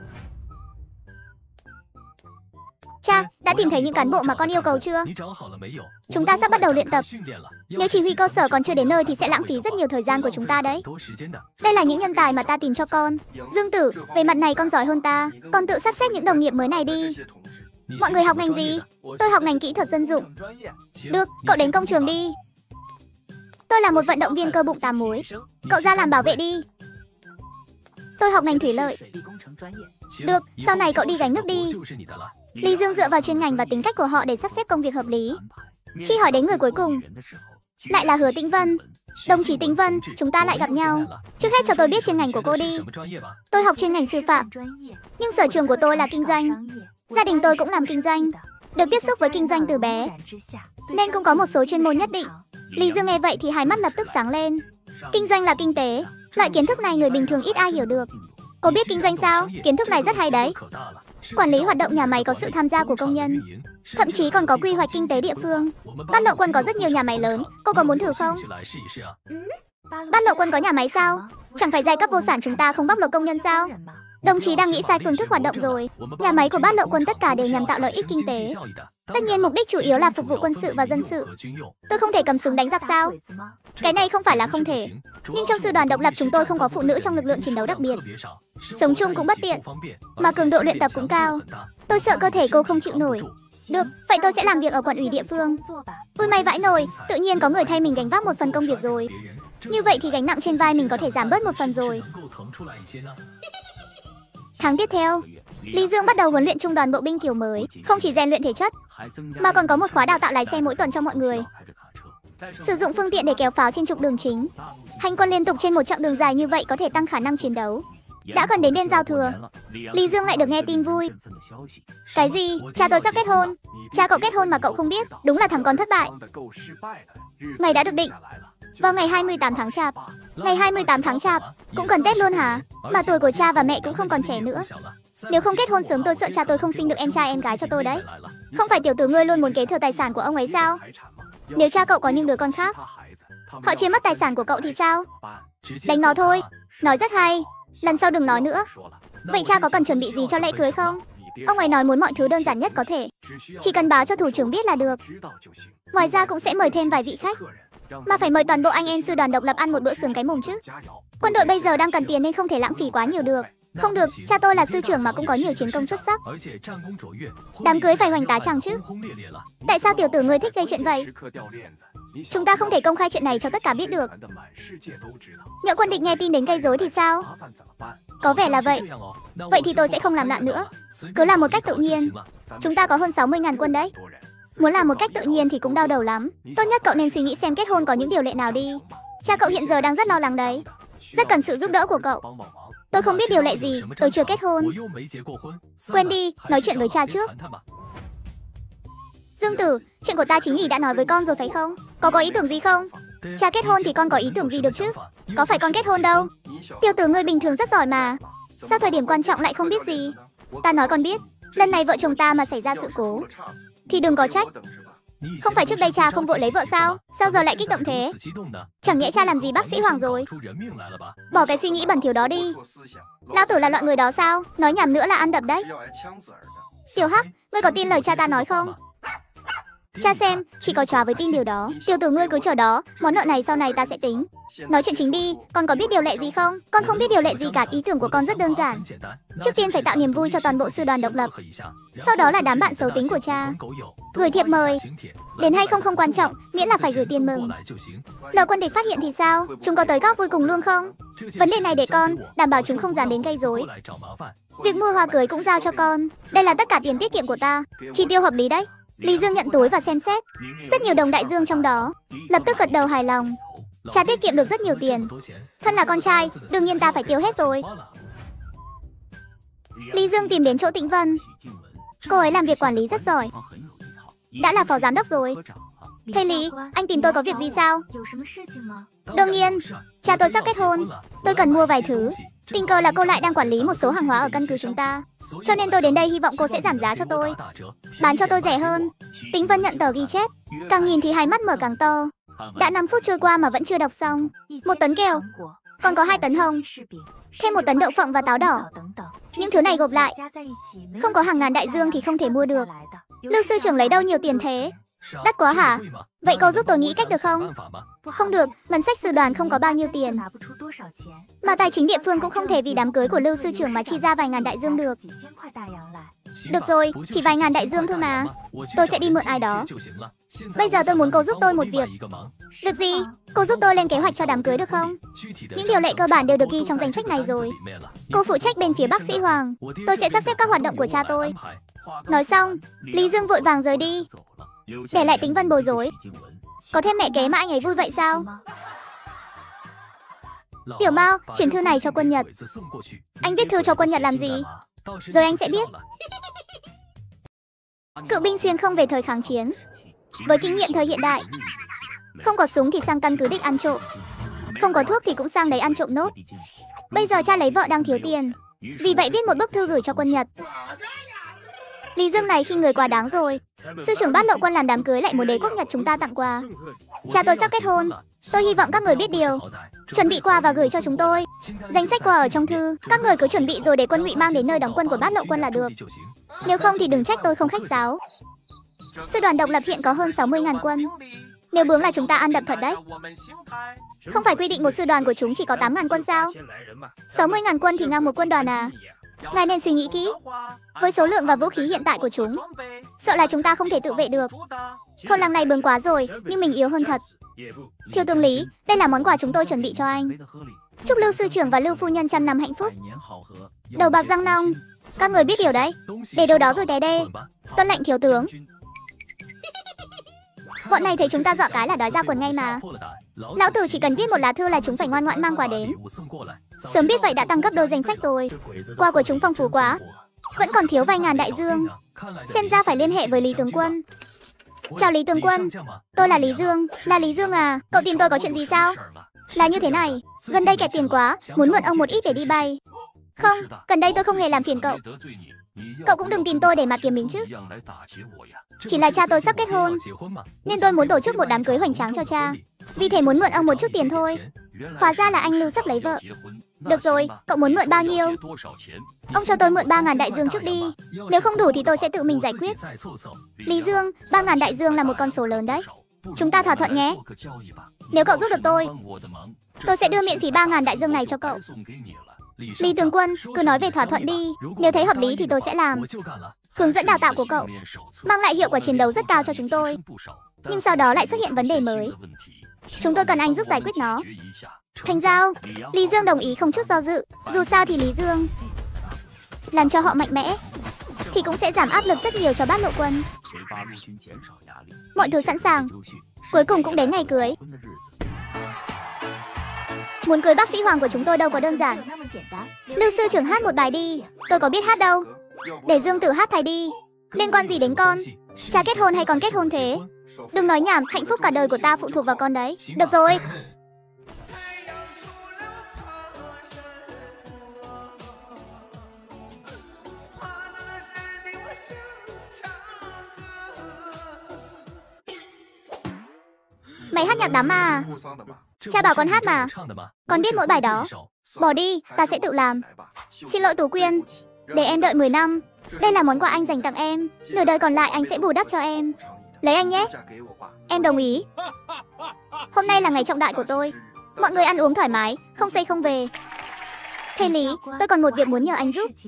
Cha, đã tìm thấy những cán bộ mà con yêu cầu chưa? Chúng ta sắp bắt đầu luyện tập. Nếu chỉ huy cơ sở còn chưa đến nơi thì sẽ lãng phí rất nhiều thời gian của chúng ta đấy. Đây là những nhân tài mà ta tìm cho con. Dương Tử, về mặt này con giỏi hơn ta. Con tự sắp xếp những đồng nghiệp mới này đi. Mọi người học ngành gì? Tôi học ngành kỹ thuật dân dụng. Được, cậu đến công trường đi. Tôi là một vận động viên cơ bụng 8 múi. Cậu ra làm bảo vệ đi. Tôi học ngành thủy lợi. Được, sau này cậu đi gánh nước đi. Lý Dương dựa vào chuyên ngành và tính cách của họ để sắp xếp công việc hợp lý. Khi hỏi đến người cuối cùng, lại là Hứa Tĩnh Vân. Đồng chí Tĩnh Vân, chúng ta lại gặp nhau. Trước hết cho tôi biết chuyên ngành của cô đi. Tôi học chuyên ngành sư phạm, nhưng sở trường của tôi là kinh doanh. Gia đình tôi cũng làm kinh doanh, được tiếp xúc với kinh doanh từ bé, nên cũng có một số chuyên môn nhất định. Lý Dương nghe vậy thì hai mắt lập tức sáng lên. Kinh doanh là kinh tế, loại kiến thức này người bình thường ít ai hiểu được. Cô biết kinh doanh sao? Kiến thức này rất hay đấy. Quản lý hoạt động nhà máy có sự tham gia của công nhân, thậm chí còn có quy hoạch kinh tế địa phương. Bát Lộ Quân có rất nhiều nhà máy lớn, cô có muốn thử không? Bát Lộ Quân có nhà máy sao? Chẳng phải giai cấp vô sản chúng ta không bóc lột công nhân sao? Đồng chí đang nghĩ sai phương thức hoạt động rồi. Nhà máy của Bát Lộ Quân tất cả đều nhằm tạo lợi ích kinh tế. Tất nhiên mục đích chủ yếu là phục vụ quân sự và dân sự. Tôi không thể cầm súng đánh giặc sao? Cái này không phải là không thể. Nhưng trong sư đoàn độc lập chúng tôi không có phụ nữ trong lực lượng chiến đấu đặc biệt. Sống chung cũng bất tiện, mà cường độ luyện tập cũng cao. Tôi sợ cơ thể cô không chịu nổi. Được, vậy tôi sẽ làm việc ở quận ủy địa phương. Ui may vãi nồi, tự nhiên có người thay mình gánh vác một phần công việc rồi. Như vậy thì gánh nặng trên vai mình có thể giảm bớt một phần rồi. Tháng tiếp theo, Lý Dương bắt đầu huấn luyện trung đoàn bộ binh kiểu mới, không chỉ rèn luyện thể chất, mà còn có một khóa đào tạo lái xe mỗi tuần cho mọi người. Sử dụng phương tiện để kéo pháo trên trục đường chính. Hành quân liên tục trên một chặng đường dài như vậy có thể tăng khả năng chiến đấu. Đã gần đến đêm giao thừa, Lý Dương lại được nghe tin vui. Cái gì? Cha tôi sắp kết hôn. Cha cậu kết hôn mà cậu không biết, đúng là thằng con thất bại. Ngày đã được định vào ngày 28 tháng Chạp. Ngày 28 tháng Chạp cũng gần Tết luôn hả? Mà tuổi của cha và mẹ cũng không còn trẻ nữa. Nếu không kết hôn sớm tôi sợ cha tôi không sinh được em trai em gái cho tôi đấy. Không phải tiểu tử ngươi luôn muốn kế thừa tài sản của ông ấy sao? Nếu cha cậu có những đứa con khác, họ chiếm mất tài sản của cậu thì sao? Đánh nó thôi. Nói rất hay. Lần sau đừng nói nữa. Vậy cha có cần chuẩn bị gì cho lễ cưới không? Ông ấy nói muốn mọi thứ đơn giản nhất có thể, chỉ cần báo cho thủ trưởng biết là được. Ngoài ra cũng sẽ mời thêm vài vị khách, mà phải mời toàn bộ anh em sư đoàn độc lập ăn một bữa sườn cái mồm chứ. Quân đội bây giờ đang cần tiền nên không thể lãng phí quá nhiều được. Không được, cha tôi là sư trưởng mà cũng có nhiều chiến công xuất sắc. Đám cưới phải hoành tá chẳng chứ. Tại sao tiểu tử ngươi thích gây chuyện vậy? Chúng ta không thể công khai chuyện này cho tất cả biết được. Nhỡ quân địch nghe tin đến gây rối thì sao? Có vẻ là vậy. Vậy thì tôi sẽ không làm nạn nữa. Cứ làm một cách tự nhiên. Chúng ta có hơn 60.000 quân đấy. Muốn làm một cách tự nhiên thì cũng đau đầu lắm. Tốt nhất cậu nên suy nghĩ xem kết hôn có những điều lệ nào đi. Cha cậu hiện giờ đang rất lo lắng đấy. Rất cần sự giúp đỡ của cậu. Tôi không biết điều lệ gì, tôi chưa kết hôn. Quên đi, nói chuyện với cha trước. Dương Tử, chuyện của ta chính ủy đã nói với con rồi phải không? Có ý tưởng gì không? Cha kết hôn thì con có ý tưởng gì được chứ? Có phải con kết hôn đâu. Tiểu tử ngươi bình thường rất giỏi mà. Sao thời điểm quan trọng lại không biết gì? Ta nói con biết, lần này vợ chồng ta mà xảy ra sự cố thì đừng có trách. Không phải trước đây cha không vội lấy vợ sao? Sao giờ lại kích động thế? Chẳng nhẽ cha làm gì bác sĩ Hoàng rồi? Bỏ cái suy nghĩ bẩn thỉu đó đi. Lão tử là loại người đó sao? Nói nhảm nữa là ăn đập đấy. Tiểu Hắc, ngươi có tin lời cha ta nói không? Cha xem, chỉ có chó với tin điều đó. Tiểu tử ngươi cứ chờ đó, món nợ này sau này ta sẽ tính. Nói chuyện chính đi, con có biết điều lệ gì không? Con không biết điều lệ gì cả, ý tưởng của con rất đơn giản. Trước tiên phải tạo niềm vui cho toàn bộ sư đoàn độc lập. Sau đó là đám bạn xấu tính của cha. Gửi thiệp mời. Đến hay không không quan trọng, miễn là phải gửi tiền mừng. Lỡ quân địch phát hiện thì sao? Chúng có tới góp vui cùng luôn không? Vấn đề này để con, đảm bảo chúng không dám đến gây rối. Việc mua hoa cưới cũng giao cho con. Đây là tất cả tiền tiết kiệm của ta. Chi tiêu hợp lý đấy. Lý Dương nhận túi và xem xét. Rất nhiều đồng đại dương trong đó. Lập tức gật đầu hài lòng. Cha tiết kiệm được rất nhiều tiền. Thân là con trai, đương nhiên ta phải tiêu hết rồi. Lý Dương tìm đến chỗ Tĩnh Vân. Cô ấy làm việc quản lý rất giỏi. Đã là phó giám đốc rồi. Thầy Lý, anh tìm tôi có việc gì sao? Đương nhiên, cha tôi sắp kết hôn. Tôi cần mua vài thứ. Tình cờ là cô lại đang quản lý một số hàng hóa ở căn cứ chúng ta. Cho nên tôi đến đây hy vọng cô sẽ giảm giá cho tôi. Bán cho tôi rẻ hơn. Tĩnh Vân nhận tờ ghi chép. Càng nhìn thì hai mắt mở càng to. Đã 5 phút trôi qua mà vẫn chưa đọc xong. 1 tấn kẹo. Còn có 2 tấn hồng. Thêm 1 tấn đậu phộng và táo đỏ. Những thứ này gộp lại, không có hàng ngàn đại dương thì không thể mua được. Lưu sư trưởng lấy đâu nhiều tiền thế? Đắt quá hả? Vậy cô giúp tôi nghĩ cách được không? Không được, ngân sách sư đoàn không có bao nhiêu tiền. Mà tài chính địa phương cũng không thể vì đám cưới của Lưu sư trưởng mà chi ra vài ngàn đại dương được. Được rồi, chỉ vài ngàn đại dương thôi mà. Tôi sẽ đi mượn ai đó. Bây giờ tôi muốn cô giúp tôi một việc. Việc gì? Cô giúp tôi lên kế hoạch cho đám cưới được không? Những điều lệ cơ bản đều được ghi trong danh sách này rồi. Cô phụ trách bên phía bác sĩ Hoàng. Tôi sẽ sắp xếp các hoạt động của cha tôi. Nói xong, Lý Dương vội vàng rời đi. Để lại Tĩnh Vân bối rối. Có thêm mẹ kế mà anh ấy vui vậy sao? Tiểu Mao, chuyển thư này cho quân Nhật. Anh viết thư cho quân Nhật làm gì? Rồi anh sẽ biết. Cựu binh xuyên không về thời kháng chiến. Với kinh nghiệm thời hiện đại, không có súng thì sang căn cứ địch ăn trộm. Không có thuốc thì cũng sang đấy ăn trộm nốt. Bây giờ cha lấy vợ đang thiếu tiền. Vì vậy viết một bức thư gửi cho quân Nhật. Lý Dương này khi người quá đáng rồi. Sư trưởng Bát Lộ Quân làm đám cưới lại muốn đế quốc Nhật chúng ta tặng quà. Cha tôi sắp kết hôn. Tôi hy vọng các người biết điều. Chuẩn bị quà và gửi cho chúng tôi. Danh sách quà ở trong thư. Các người cứ chuẩn bị rồi để quân Ngụy mang đến nơi đóng quân của Bát Lộ Quân là được. Nếu không thì đừng trách tôi không khách sáo. Sư đoàn độc lập hiện có hơn 60.000 quân. Nếu bướng là chúng ta ăn đập thật đấy. Không phải quy định một sư đoàn của chúng chỉ có 8.000 quân sao? 60.000 quân thì ngang một quân đoàn à? Ngài nên suy nghĩ kỹ. Với số lượng và vũ khí hiện tại của chúng, sợ là chúng ta không thể tự vệ được. Thôn làng này bướng quá rồi, nhưng mình yếu hơn thật. Thiếu tướng Lý, đây là món quà chúng tôi chuẩn bị cho anh. Chúc Lưu sư trưởng và Lưu phu nhân 100 năm hạnh phúc. Đầu bạc răng nong. Các người biết điều đấy. Để đồ đó rồi té đê. Tuân lệnh thiếu tướng. Bọn này thấy chúng ta dọa cái là đói ra quần ngay mà. Lão tử chỉ cần viết một lá thư là chúng phải ngoan ngoãn mang quà đến. Sớm biết vậy đã tăng gấp đôi danh sách rồi. Quà của chúng phong phú quá. Vẫn còn thiếu vài ngàn đại dương. Xem ra phải liên hệ với Lý tướng quân. Chào Lý tướng quân. Tôi là Lý Dương. Là Lý Dương à? Cậu tìm tôi có chuyện gì sao? Là như thế này. Gần đây kẹt tiền quá. Muốn mượn ông một ít để đi bay. Không, gần đây tôi không hề làm phiền cậu. Cậu cũng đừng tìm tôi để mà kiếm mình chứ. Chỉ là cha tôi sắp kết hôn, nên tôi muốn tổ chức một đám cưới hoành tráng cho cha. Vì thế muốn mượn ông một chút tiền thôi. Hóa ra là anh Lưu sắp lấy vợ. Được rồi, cậu muốn mượn bao nhiêu? Ông cho tôi mượn 3.000 đại dương trước đi. Nếu không đủ thì tôi sẽ tự mình giải quyết. Lý Dương, 3.000 đại dương là một con số lớn đấy. Chúng ta thỏa thuận nhé. Nếu cậu giúp được tôi sẽ đưa miễn phí 3.000 đại dương này cho cậu. Lý tướng quân, cứ nói về thỏa thuận đi. Nếu thấy hợp lý thì tôi sẽ làm. Hướng dẫn đào tạo của cậu mang lại hiệu quả chiến đấu rất cao cho chúng tôi. Nhưng sau đó lại xuất hiện vấn đề mới. Chúng tôi cần anh giúp giải quyết nó. Thành giao, Lý Dương đồng ý không chút do dự. Dù sao thì Lý Dương làm cho họ mạnh mẽ thì cũng sẽ giảm áp lực rất nhiều cho Bát Lộ Quân. Mọi thứ sẵn sàng. Cuối cùng cũng đến ngày cưới. Muốn cưới bác sĩ Hoàng của chúng tôi đâu có đơn giản. Lưu sư trưởng hát một bài đi. Tôi có biết hát đâu. Để Dương Tử hát thay đi. Liên quan gì đến con? Cha kết hôn hay con kết hôn thế? Đừng nói nhảm, hạnh phúc cả đời của ta phụ thuộc vào con đấy. Được rồi. Mày hát nhạc đám à? Cha bảo con hát mà. Con biết mỗi bài đó. Bỏ đi, ta sẽ tự làm. Xin lỗi Tú Quyên. Để em đợi 10 năm. Đây là món quà anh dành tặng em. Nửa đời còn lại anh sẽ bù đắp cho em. Lấy anh nhé. Em đồng ý. Hôm nay là ngày trọng đại của tôi. Mọi người ăn uống thoải mái, không say không về. Thầy Lý, tôi còn một việc muốn nhờ anh giúp.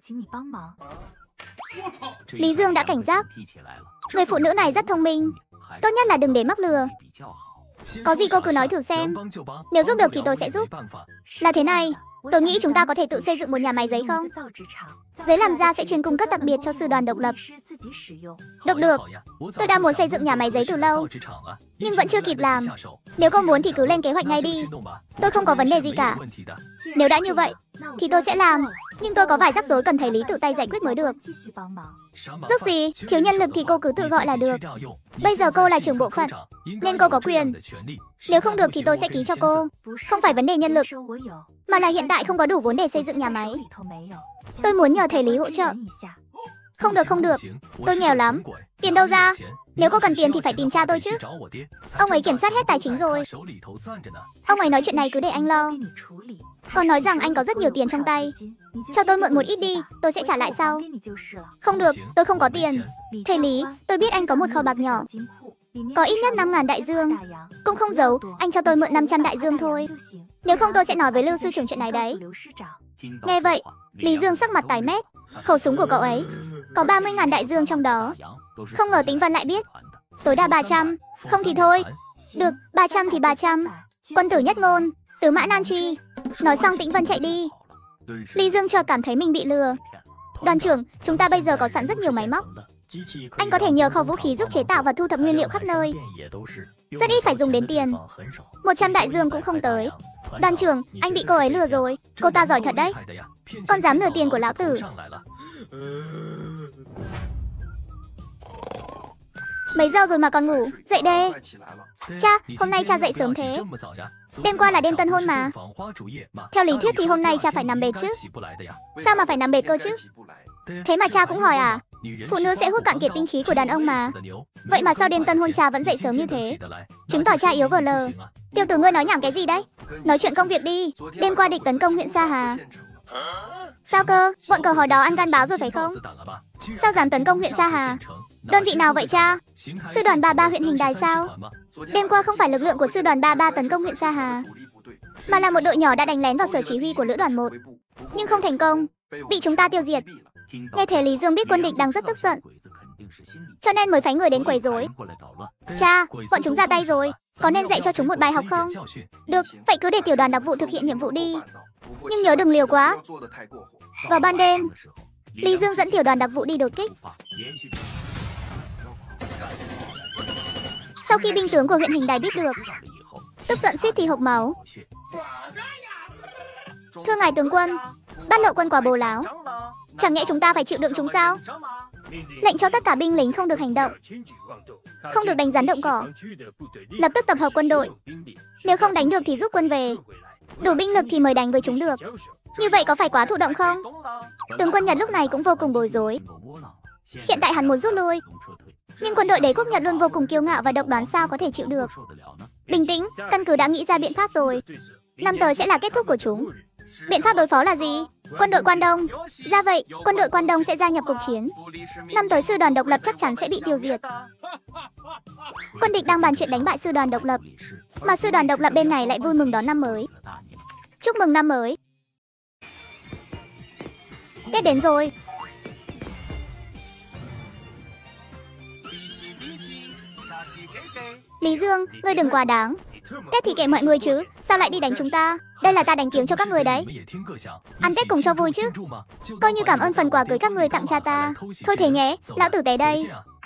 Lý Dương đã cảnh giác. Người phụ nữ này rất thông minh. Tốt nhất là đừng để mắc lừa. Có gì cô cứ nói thử xem. Nếu giúp được thì tôi sẽ giúp. Là thế này, tôi nghĩ chúng ta có thể tự xây dựng một nhà máy giấy không? Giấy làm ra sẽ chuyên cung cấp đặc biệt cho sư đoàn độc lập. Được. Tôi đã muốn xây dựng nhà máy giấy từ lâu, nhưng vẫn chưa kịp làm. Nếu cô muốn thì cứ lên kế hoạch ngay đi. Tôi không có vấn đề gì cả. Nếu đã như vậy, thì tôi sẽ làm. Nhưng tôi có vài rắc rối cần thầy Lý tự tay giải quyết mới được. Giúp gì? Thiếu nhân lực thì cô cứ tự gọi là được. Bây giờ cô là trưởng bộ phận, nên cô có quyền. Nếu không được thì tôi sẽ ký cho cô. Không phải vấn đề nhân lực, mà là hiện tại không có đủ vốn để xây dựng nhà máy. Tôi muốn nhờ thầy Lý hỗ trợ. Không được. Tôi nghèo lắm. Tiền đâu ra? Nếu cô cần tiền thì phải tìm cha tôi chứ. Ông ấy kiểm soát hết tài chính rồi. Ông ấy nói chuyện này cứ để anh lo. Còn nói rằng anh có rất nhiều tiền trong tay. Cho tôi mượn một ít đi, tôi sẽ trả lại sau. Không được, tôi không có tiền. Thầy Lý, tôi biết anh có một kho bạc nhỏ, có ít nhất 5.000 đại dương. Cũng không giấu, anh cho tôi mượn 500 đại dương thôi. Nếu không tôi sẽ nói với Lưu sư trưởng chuyện này đấy. Nghe vậy, Lý Dương sắc mặt tái mét. Khẩu súng của cậu ấy có 30.000 đại dương trong đó. Không ngờ Tĩnh Vân lại biết. Tối đa 300, không thì thôi. Được, 300 thì 300. Quân tử nhất ngôn, tứ mã nan truy. Nói xong Tĩnh Vân chạy đi. Lý Dương chợt cảm thấy mình bị lừa. Đoàn trưởng, chúng ta bây giờ có sẵn rất nhiều máy móc. Anh có thể nhờ kho vũ khí giúp chế tạo và thu thập nguyên liệu khắp nơi. Rất ít phải dùng đến tiền. 100 đại dương cũng không tới. Đoàn trưởng, anh bị cô ấy lừa rồi. Cô ta giỏi thật đấy. Con dám lừa tiền của lão tử. Mấy giờ rồi mà còn ngủ? Dậy đê. Cha, hôm nay cha dậy sớm thế. Đêm qua là đêm tân hôn mà. Theo lý thuyết thì hôm nay cha phải nằm bệt chứ. Sao mà phải nằm bệt cơ chứ? Thế mà cha cũng hỏi à? Phụ nữ sẽ hút cạn kiệt tinh khí của đàn ông mà. Vậy mà sao đêm tân hôn cha vẫn dậy sớm như thế? Chứng tỏ cha yếu vờ lờ. Tiểu tử ngươi nói nhảm cái gì đấy? Nói chuyện công việc đi. Đêm qua địch tấn công huyện Sa Hà. Sao cơ? Bọn cờ hồi đó ăn gan báo rồi phải không? Sao dám tấn công huyện Sa Hà? Đơn vị nào vậy cha? Sư đoàn 33 huyện Hình Đài sao? Đêm qua không phải lực lượng của sư đoàn 33 tấn công huyện Sa Hà, mà là một đội nhỏ đã đánh lén vào sở chỉ huy của lữ đoàn 1, nhưng không thành công, bị chúng ta tiêu diệt. Nghe thế Lý Dương biết quân địch đang rất tức giận, cho nên mới phái người đến quấy rối. Cha, bọn chúng ra tay rồi, có nên dạy cho chúng một bài học không? Được, vậy cứ để tiểu đoàn đặc vụ thực hiện nhiệm vụ đi, nhưng nhớ đừng liều quá. Vào ban đêm, Lý Dương dẫn tiểu đoàn đặc vụ đi đột kích. Sau khi binh tướng của huyện Hình Đài biết được, tức giận suýt thì hộc máu. Thưa ngài tướng quân, bắt lộ quân quả bồ láo. Chẳng nhẽ chúng ta phải chịu đựng chúng sao? Lệnh cho tất cả binh lính không được hành động, không được đánh rắn động cỏ. Lập tức tập hợp quân đội. Nếu không đánh được thì rút quân về. Đủ binh lực thì mới đánh với chúng được. Như vậy có phải quá thụ động không? Tướng quân Nhật lúc này cũng vô cùng bối rối. Hiện tại hắn muốn rút lui, nhưng quân đội đế quốc Nhật luôn vô cùng kiêu ngạo và độc đoán, sao có thể chịu được. Bình tĩnh, căn cứ đã nghĩ ra biện pháp rồi. Năm tới sẽ là kết thúc của chúng. Biện pháp đối phó là gì? Quân đội Quan Đông. Ra vậy, quân đội Quan Đông sẽ gia nhập cuộc chiến. Năm tới sư đoàn độc lập chắc chắn sẽ bị tiêu diệt. Quân địch đang bàn chuyện đánh bại sư đoàn độc lập, mà sư đoàn độc lập bên này lại vui mừng đón năm mới. Chúc mừng năm mới. Tết đến rồi. Lý Dương, ngươi đừng quá đáng. Tết thì kệ mọi người chứ, sao lại đi đánh chúng ta? Đây là ta đánh tiếng cho các người đấy. Ăn Tết cùng cho vui chứ. Coi như cảm ơn phần quà cưới các người tặng cha ta. Thôi thế nhé, lão tử té đây.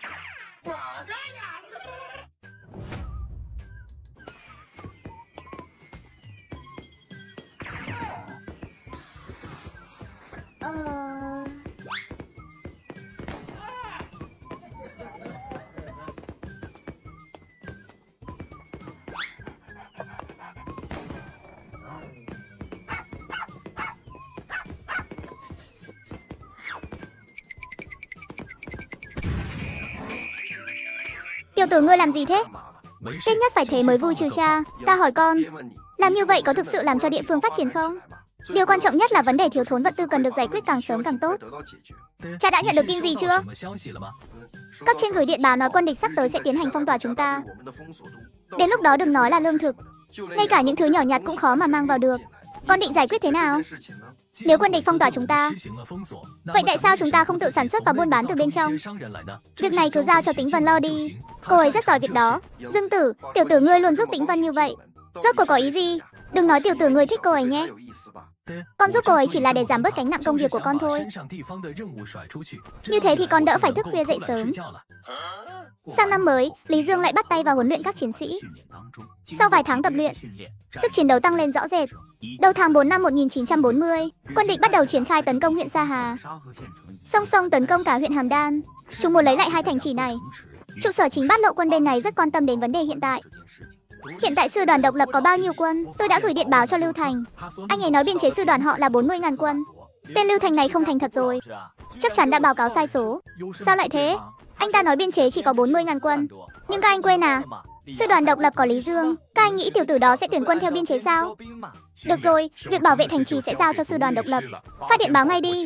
Tiểu tử ngươi làm gì thế? Tết nhất phải thế mới vui chứ cha. Ta hỏi con, làm như vậy có thực sự làm cho địa phương phát triển không? Điều quan trọng nhất là vấn đề thiếu thốn vật tư cần được giải quyết càng sớm càng tốt. Cha đã nhận được tin gì chưa? Cấp trên gửi điện báo nói quân địch sắp tới sẽ tiến hành phong tỏa chúng ta. Đến lúc đó đừng nói là lương thực, ngay cả những thứ nhỏ nhặt cũng khó mà mang vào được. Con định giải quyết thế nào? Nếu quân địch phong tỏa chúng ta, vậy tại sao chúng ta không tự sản xuất và buôn bán từ bên trong? Việc này cứ giao cho Tĩnh Vân lo đi. Cô ấy rất giỏi việc đó. Dương Tử, tiểu tử ngươi luôn giúp Tĩnh Vân như vậy. Rốt cuộc có ý gì? Đừng nói tiểu tử ngươi thích cô ấy nhé. Con giúp cô ấy chỉ là để giảm bớt gánh nặng công việc của con thôi. Như thế thì con đỡ phải thức khuya dậy sớm. Sang năm mới, Lý Dương lại bắt tay vào huấn luyện các chiến sĩ. Sau vài tháng tập luyện, sức chiến đấu tăng lên rõ rệt. Đầu tháng 4 năm 1940, quân địch bắt đầu triển khai tấn công huyện Sa Hà, song song tấn công cả huyện Hàm Đan. Chúng muốn lấy lại hai thành trì này. Trụ sở chính Bát Lộ quân bên này rất quan tâm đến vấn đề hiện tại. Hiện tại sư đoàn độc lập có bao nhiêu quân? Tôi đã gửi điện báo cho Lưu Thành. Anh ấy nói biên chế sư đoàn họ là 40.000 quân. Tên Lưu Thành này không thành thật rồi. Chắc chắn đã báo cáo sai số. Sao lại thế? Anh ta nói biên chế chỉ có 40.000 quân. Nhưng các anh quên à? Sư đoàn độc lập có Lý Dương. Các anh nghĩ tiểu tử đó sẽ tuyển quân theo biên chế sao? Được rồi, việc bảo vệ thành trì sẽ giao cho sư đoàn độc lập. Phát điện báo ngay đi.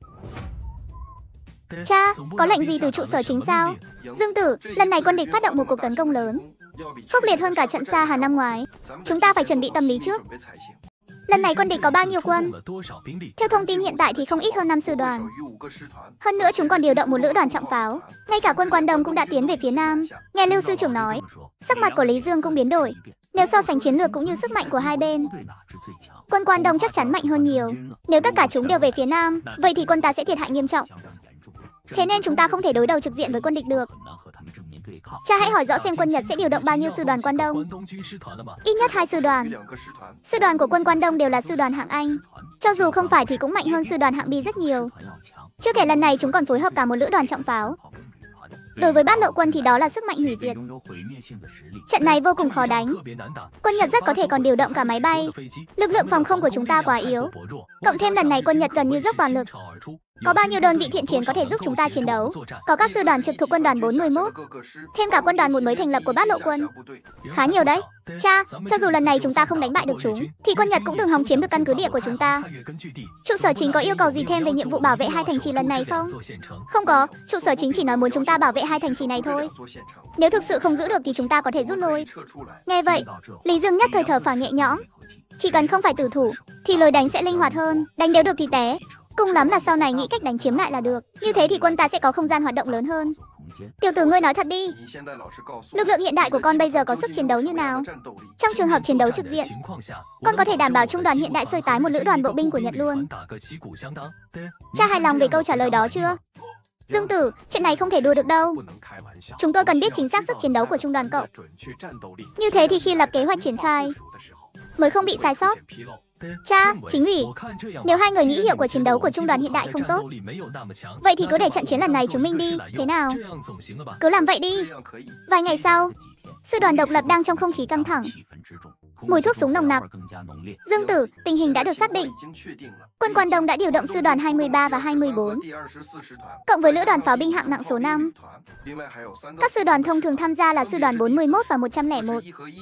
Cha, có lệnh gì từ trụ sở chính sao? Dương Tử, lần này quân địch phát động một cuộc tấn công lớn, khốc liệt hơn cả trận Sa Hà năm ngoái. Chúng ta phải chuẩn bị tâm lý trước. Lần này quân địch có bao nhiêu quân? Theo thông tin hiện tại thì không ít hơn 5 sư đoàn. Hơn nữa chúng còn điều động một lữ đoàn trọng pháo. Ngay cả quân Quan Đông cũng đã tiến về phía nam. Nghe Lưu sư trưởng nói, sắc mặt của Lý Dương cũng biến đổi. Nếu so sánh chiến lược cũng như sức mạnh của hai bên, quân Quan Đông chắc chắn mạnh hơn nhiều. Nếu tất cả chúng đều về phía nam, vậy thì quân ta sẽ thiệt hại nghiêm trọng. Thế nên chúng ta không thể đối đầu trực diện với quân địch được. Cha hãy hỏi rõ xem quân Nhật sẽ điều động bao nhiêu sư đoàn Quan Đông. Ít nhất 2 sư đoàn. Sư đoàn của quân Quan Đông đều là sư đoàn hạng Anh. Cho dù không phải thì cũng mạnh hơn sư đoàn hạng B rất nhiều. Chưa kể lần này chúng còn phối hợp cả một lữ đoàn trọng pháo. Đối với Bát Lộ quân thì đó là sức mạnh hủy diệt. Trận này vô cùng khó đánh. Quân Nhật rất có thể còn điều động cả máy bay. Lực lượng phòng không của chúng ta quá yếu. Cộng thêm lần này quân Nhật gần như dốc toàn lực. Có bao nhiêu đơn vị thiện chiến có thể giúp chúng ta chiến đấu? Có các sư đoàn trực thuộc quân đoàn 41, thêm cả quân đoàn một mới thành lập của Bát Lộ quân. Khá nhiều đấy. Cha, cho dù lần này chúng ta không đánh bại được chúng, thì quân Nhật cũng đừng hòng chiếm được căn cứ địa của chúng ta. Trụ sở chính có yêu cầu gì thêm về nhiệm vụ bảo vệ hai thành trì lần này không? Không có, trụ sở chính chỉ nói muốn chúng ta bảo vệ hai thành trì này thôi. Nếu thực sự không giữ được thì chúng ta có thể rút lui. Nghe vậy, Lý Dương nhất thời thở phào nhẹ nhõm. Chỉ cần không phải tử thủ, thì lối đánh sẽ linh hoạt hơn, đánh đều được thì té. Cùng lắm là sau này nghĩ cách đánh chiếm lại là được. Như thế thì quân ta sẽ có không gian hoạt động lớn hơn. Tiểu tử ngươi nói thật đi. Lực lượng hiện đại của con bây giờ có sức chiến đấu như nào? Trong trường hợp chiến đấu trực diện, con có thể đảm bảo trung đoàn hiện đại sơi tái một lữ đoàn bộ binh của Nhật luôn. Cha hài lòng về câu trả lời đó chưa? Dương Tử, chuyện này không thể đùa được đâu. Chúng tôi cần biết chính xác sức chiến đấu của trung đoàn cậu. Như thế thì khi lập kế hoạch triển khai mới không bị sai sót. Cha, chính ủy, nếu hai người nghĩ hiệu quả chiến đấu của trung đoàn hiện đại không tốt, vậy thì cứ để trận chiến lần này chứng minh đi, thế nào? Cứ làm vậy đi. Vài ngày sau, sư đoàn độc lập đang trong không khí căng thẳng, mùi thuốc súng nồng nặc. Dương Tử, tình hình đã được xác định. Quân Quan Đông đã điều động sư đoàn 23 và 24, cộng với lữ đoàn pháo binh hạng nặng số 5. Các sư đoàn thông thường tham gia là sư đoàn 41 và 101.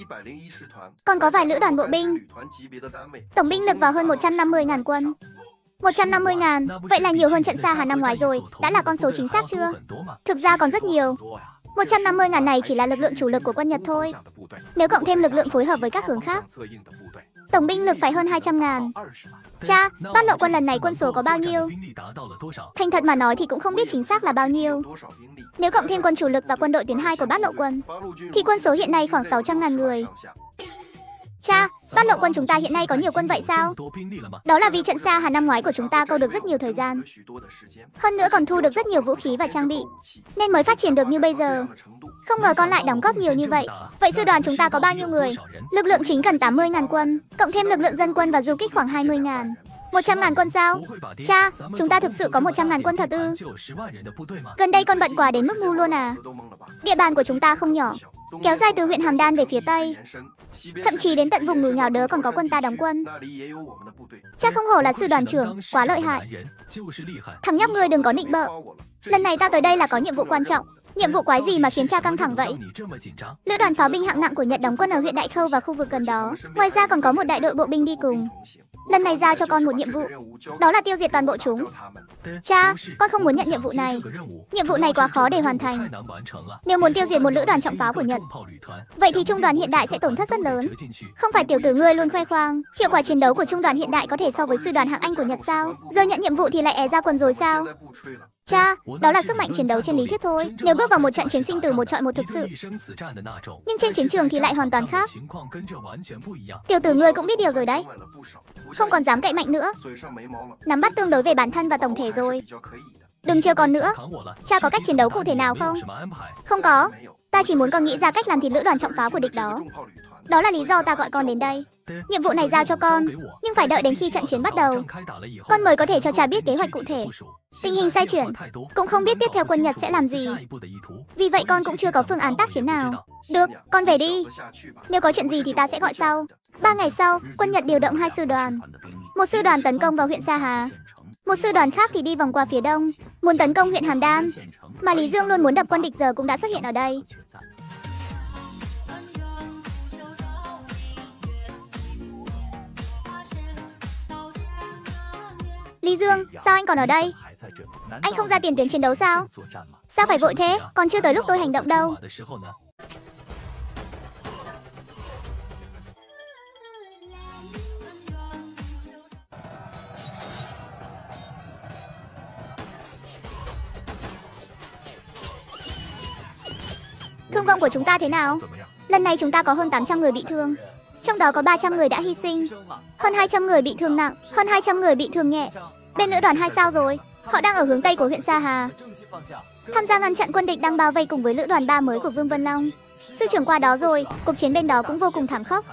Còn có vài lữ đoàn bộ binh. Tổng binh lực vào hơn 150.000 quân. 150.000, vậy là nhiều hơn trận Sa Hà năm ngoái rồi. Đã là con số chính xác chưa? Thực ra còn rất nhiều. 150.000 này chỉ là lực lượng chủ lực của quân Nhật thôi. Nếu cộng thêm lực lượng phối hợp với các hướng khác, tổng binh lực phải hơn 200.000. Cha, Bát Lộ quân lần này quân số có bao nhiêu? Thành thật mà nói thì cũng không biết chính xác là bao nhiêu. Nếu cộng thêm quân chủ lực và quân đội tuyến 2 của Bát Lộ quân, thì quân số hiện nay khoảng 600.000 người. Cha, Bát Lộ quân chúng ta hiện nay có nhiều quân vậy sao? Đó là vì trận Sa Hà năm ngoái của chúng ta câu được rất nhiều thời gian. Hơn nữa còn thu được rất nhiều vũ khí và trang bị, nên mới phát triển được như bây giờ. Không ngờ con lại đóng góp nhiều như vậy. Vậy sư đoàn chúng ta có bao nhiêu người? Lực lượng chính cần 80.000 quân, cộng thêm lực lượng dân quân và du kích khoảng 20.000. 100.000 quân sao? Cha, chúng ta thực sự có 100.000 quân thật ư? Gần đây con bận quá đến mức ngu luôn à? Địa bàn của chúng ta không nhỏ, kéo dài từ huyện Hàm Đan về phía Tây, thậm chí đến tận vùng núi Ngào Đớ còn có quân ta đóng quân. Cha không hổ là sư đoàn trưởng, quá lợi hại. Thằng nhóc ngươi đừng có nịnh bợ. Lần này ta tới đây là có nhiệm vụ quan trọng. Nhiệm vụ quái gì mà khiến cha căng thẳng vậy? Lữ đoàn pháo binh hạng nặng của Nhật đóng quân ở huyện Đại Khâu và khu vực gần đó. Ngoài ra còn có một đại đội bộ binh đi cùng. Lần này giao cho con một nhiệm vụ, đó là tiêu diệt toàn bộ chúng. Cha, con không muốn nhận nhiệm vụ này. Nhiệm vụ này quá khó để hoàn thành. Nếu muốn tiêu diệt một lữ đoàn trọng pháo của Nhật, vậy thì trung đoàn hiện đại sẽ tổn thất rất lớn. Không phải tiểu tử ngươi luôn khoe khoang hiệu quả chiến đấu của trung đoàn hiện đại có thể so với sư đoàn hạng Anh của Nhật sao? Giờ nhận nhiệm vụ thì lại ra quần rồi sao? Cha, đó là sức mạnh chiến đấu trên lý thuyết thôi. Nếu bước vào một trận chiến sinh tử một chọi một thực sự, nhưng trên chiến trường thì lại hoàn toàn khác. Tiểu tử ngươi cũng biết điều rồi đấy. Không còn dám cậy mạnh nữa. Nắm bắt tương đối về bản thân và tổng thể rồi. Đừng trêu con nữa. Cha có cách chiến đấu cụ thể nào không? Không có. Ta chỉ muốn con nghĩ ra cách làm thịt lữ đoàn trọng pháo của địch đó. Đó là lý do ta gọi con đến đây. Nhiệm vụ này giao cho con, nhưng phải đợi đến khi trận chiến bắt đầu, con mới có thể cho cha biết kế hoạch cụ thể. Tình hình xoay chuyển, cũng không biết tiếp theo quân Nhật sẽ làm gì. Vì vậy con cũng chưa có phương án tác chiến nào. Được, con về đi. Nếu có chuyện gì thì ta sẽ gọi sau. 3 ngày sau, quân Nhật điều động 2 sư đoàn. Một sư đoàn tấn công vào huyện Sa Hà, một sư đoàn khác thì đi vòng qua phía đông, muốn tấn công huyện Hàm Đan. Mà Lý Dương luôn muốn đập quân địch giờ cũng đã xuất hiện ở đây. Lý Dương, sao anh còn ở đây? Anh không ra tiền tuyến chiến đấu sao? Sao phải vội thế? Còn chưa tới lúc tôi hành động đâu. Thương vong của chúng ta thế nào? Lần này chúng ta có hơn 800 người bị thương. Trong đó có 300 người đã hy sinh, hơn 200 người bị thương nặng, hơn 200 người bị thương nhẹ. Bên lữ đoàn 2 sao rồi? Họ đang ở hướng Tây của huyện Sa Hà, tham gia ngăn chặn quân địch đang bao vây cùng với lữ đoàn 3 mới của Vương Vân Long. Sư trưởng qua đó rồi, cuộc chiến bên đó cũng vô cùng thảm khốc.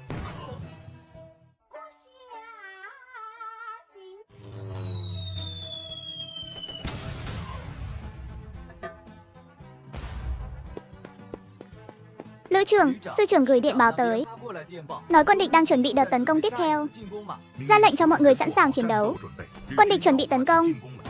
Lữ trưởng, sư trưởng gửi điện báo tới, nói quân địch đang chuẩn bị đợt tấn công tiếp theo, ra lệnh cho mọi người sẵn sàng chiến đấu. Quân địch chuẩn bị tấn công.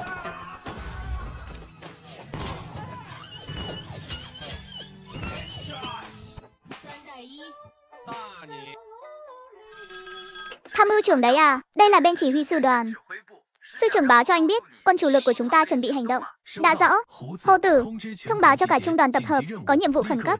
Tham mưu trưởng đấy à? Đây là bên chỉ huy sư đoàn. Sư trưởng báo cho anh biết, quân chủ lực của chúng ta chuẩn bị hành động. Đã rõ. Hồ Tử, thông báo cho cả trung đoàn tập hợp, có nhiệm vụ khẩn cấp.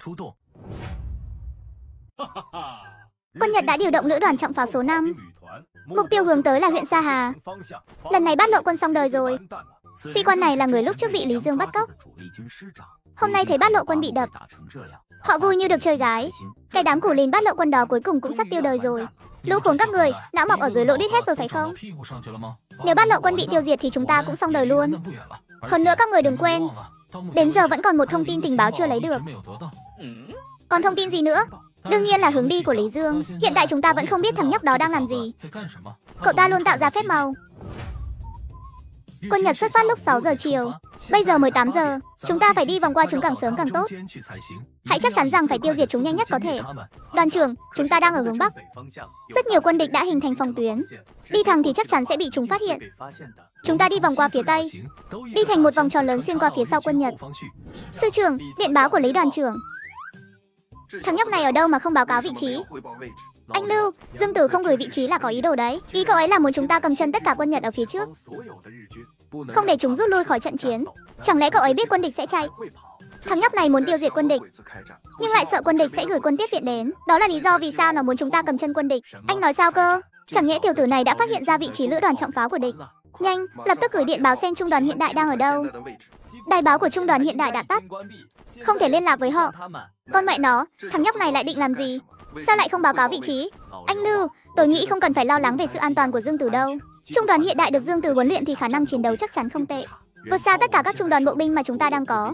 Quân Nhật đã điều động lữ đoàn trọng pháo số 5. Mục tiêu hướng tới là huyện Sa Hà. Lần này bắt lộ quân xong đời rồi. Sĩ quan này là người lúc trước bị Lý Dương bắt cóc. Hôm nay thấy bắt lộ quân bị đập, họ vui như được chơi gái. Cái đám củ lìn bắt lộ quân đó cuối cùng cũng sắp tiêu đời rồi. Lũ khốn các người, não mọc ở dưới lỗ đít hết rồi phải không? Nếu bắt lộ quân bị tiêu diệt thì chúng ta cũng xong đời luôn. Hơn nữa các người đừng quên, đến giờ vẫn còn một thông tin tình báo chưa lấy được. Còn thông tin gì nữa? Đương nhiên là hướng đi của Lý Dương. Hiện tại chúng ta vẫn không biết thằng nhóc đó đang làm gì. Cậu ta luôn tạo ra phép màu. Quân Nhật xuất phát lúc 6 giờ chiều. Bây giờ mới 8 giờ. Chúng ta phải đi vòng qua chúng càng sớm càng tốt. Hãy chắc chắn rằng phải tiêu diệt chúng nhanh nhất có thể. Đoàn trưởng, chúng ta đang ở hướng Bắc. Rất nhiều quân địch đã hình thành phòng tuyến. Đi thẳng thì chắc chắn sẽ bị chúng phát hiện. Chúng ta đi vòng qua phía Tây, đi thành một vòng tròn lớn xuyên qua phía sau quân Nhật. Sư trưởng, điện báo của Lý đoàn trưởng. Thằng nhóc này ở đâu mà không báo cáo vị trí? Anh Lưu, Dương Tử không gửi vị trí là có ý đồ đấy. Ý cậu ấy là muốn chúng ta cầm chân tất cả quân Nhật ở phía trước, không để chúng rút lui khỏi trận chiến. Chẳng lẽ cậu ấy biết quân địch sẽ chạy? Thằng nhóc này muốn tiêu diệt quân địch, nhưng lại sợ quân địch sẽ gửi quân tiếp viện đến. Đó là lý do vì sao nó muốn chúng ta cầm chân quân địch. Anh nói sao cơ? Chẳng nhẽ tiểu tử này đã phát hiện ra vị trí lữ đoàn trọng pháo của địch? Nhanh, lập tức gửi điện báo xem trung đoàn hiện đại đang ở đâu. Đài báo của trung đoàn hiện đại đã tắt, không thể liên lạc với họ. Con mẹ nó, thằng nhóc này lại định làm gì? Sao lại không báo cáo vị trí? Anh Lưu, tôi nghĩ không cần phải lo lắng về sự an toàn của Dương Tử đâu. Trung đoàn hiện đại được Dương Tử huấn luyện thì khả năng chiến đấu chắc chắn không tệ, vượt xa tất cả các trung đoàn bộ binh mà chúng ta đang có.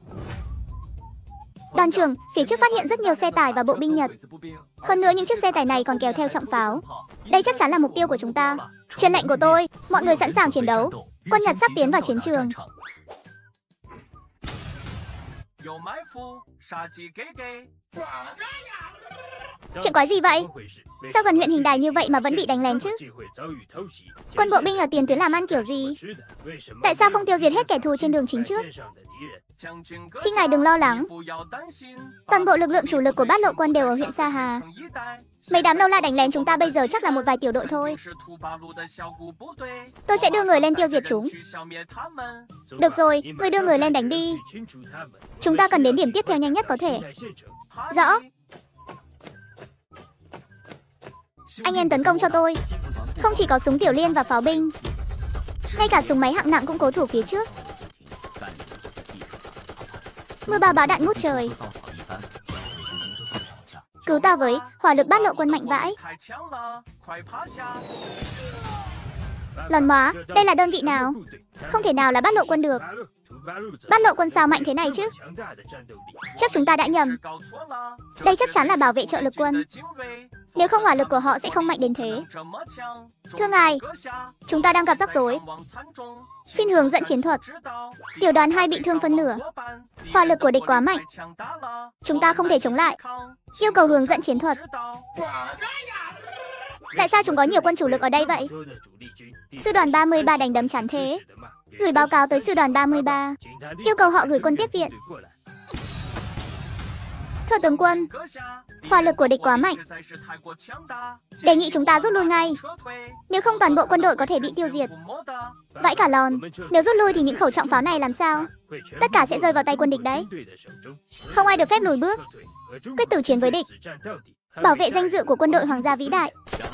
Đoàn trưởng, phía trước phát hiện rất nhiều xe tải và bộ binh Nhật. Hơn nữa những chiếc xe tải này còn kéo theo trọng pháo. Đây chắc chắn là mục tiêu của chúng ta. Truyền lệnh của tôi, mọi người sẵn sàng chiến đấu. Quân Nhật sắp tiến vào chiến trường. Chuyện quái gì vậy? Sao gần huyện Hình Đài như vậy mà vẫn bị đánh lén chứ? Quân bộ binh ở tiền tuyến làm ăn kiểu gì? Tại sao không tiêu diệt hết kẻ thù trên đường chính trước? Xin ngài đừng lo lắng. Toàn bộ lực lượng chủ lực của Bát Lộ quân đều ở huyện Sa Hà. Mấy đám nô la đánh lén chúng ta bây giờ chắc là một vài tiểu đội thôi. Tôi sẽ đưa người lên tiêu diệt chúng. Được rồi, người đưa người lên đánh đi. Chúng ta cần đến điểm tiếp theo nhanh nhất có thể. Rõ. Anh em tấn công cho tôi. Không chỉ có súng tiểu liên và pháo binh, ngay cả súng máy hạng nặng cũng cố thủ phía trước. Mưa bão bão đạn ngút trời. Cứu ta với, hỏa lực Bát Lộ quân mạnh vãi. Lòn móa, đây là đơn vị nào? Không thể nào là Bát Lộ quân được. Bát Lộ quân sao mạnh thế này chứ? Chắc chúng ta đã nhầm. Đây chắc chắn là bảo vệ trợ lực quân. Nếu không hỏa lực của họ sẽ không mạnh đến thế. Thưa ngài, chúng ta đang gặp rắc rối. Xin hướng dẫn chiến thuật. Tiểu đoàn 2 bị thương phân nửa. Hỏa lực của địch quá mạnh. Chúng ta không thể chống lại. Yêu cầu hướng dẫn chiến thuật. Tại sao chúng có nhiều quân chủ lực ở đây vậy? Sư đoàn 33 đánh đấm chắn thế. Gửi báo cáo tới sư đoàn 33. Yêu cầu họ gửi quân tiếp viện. Thưa tướng quân, hỏa lực của địch quá mạnh. Đề nghị chúng ta rút lui ngay. Nếu không toàn bộ quân đội có thể bị tiêu diệt. Vãi cả lòn. Nếu rút lui thì những khẩu trọng pháo này làm sao? Tất cả sẽ rơi vào tay quân địch đấy. Không ai được phép lùi bước. Quyết tử chiến với địch. Bảo vệ danh dự của quân đội hoàng gia vĩ đại.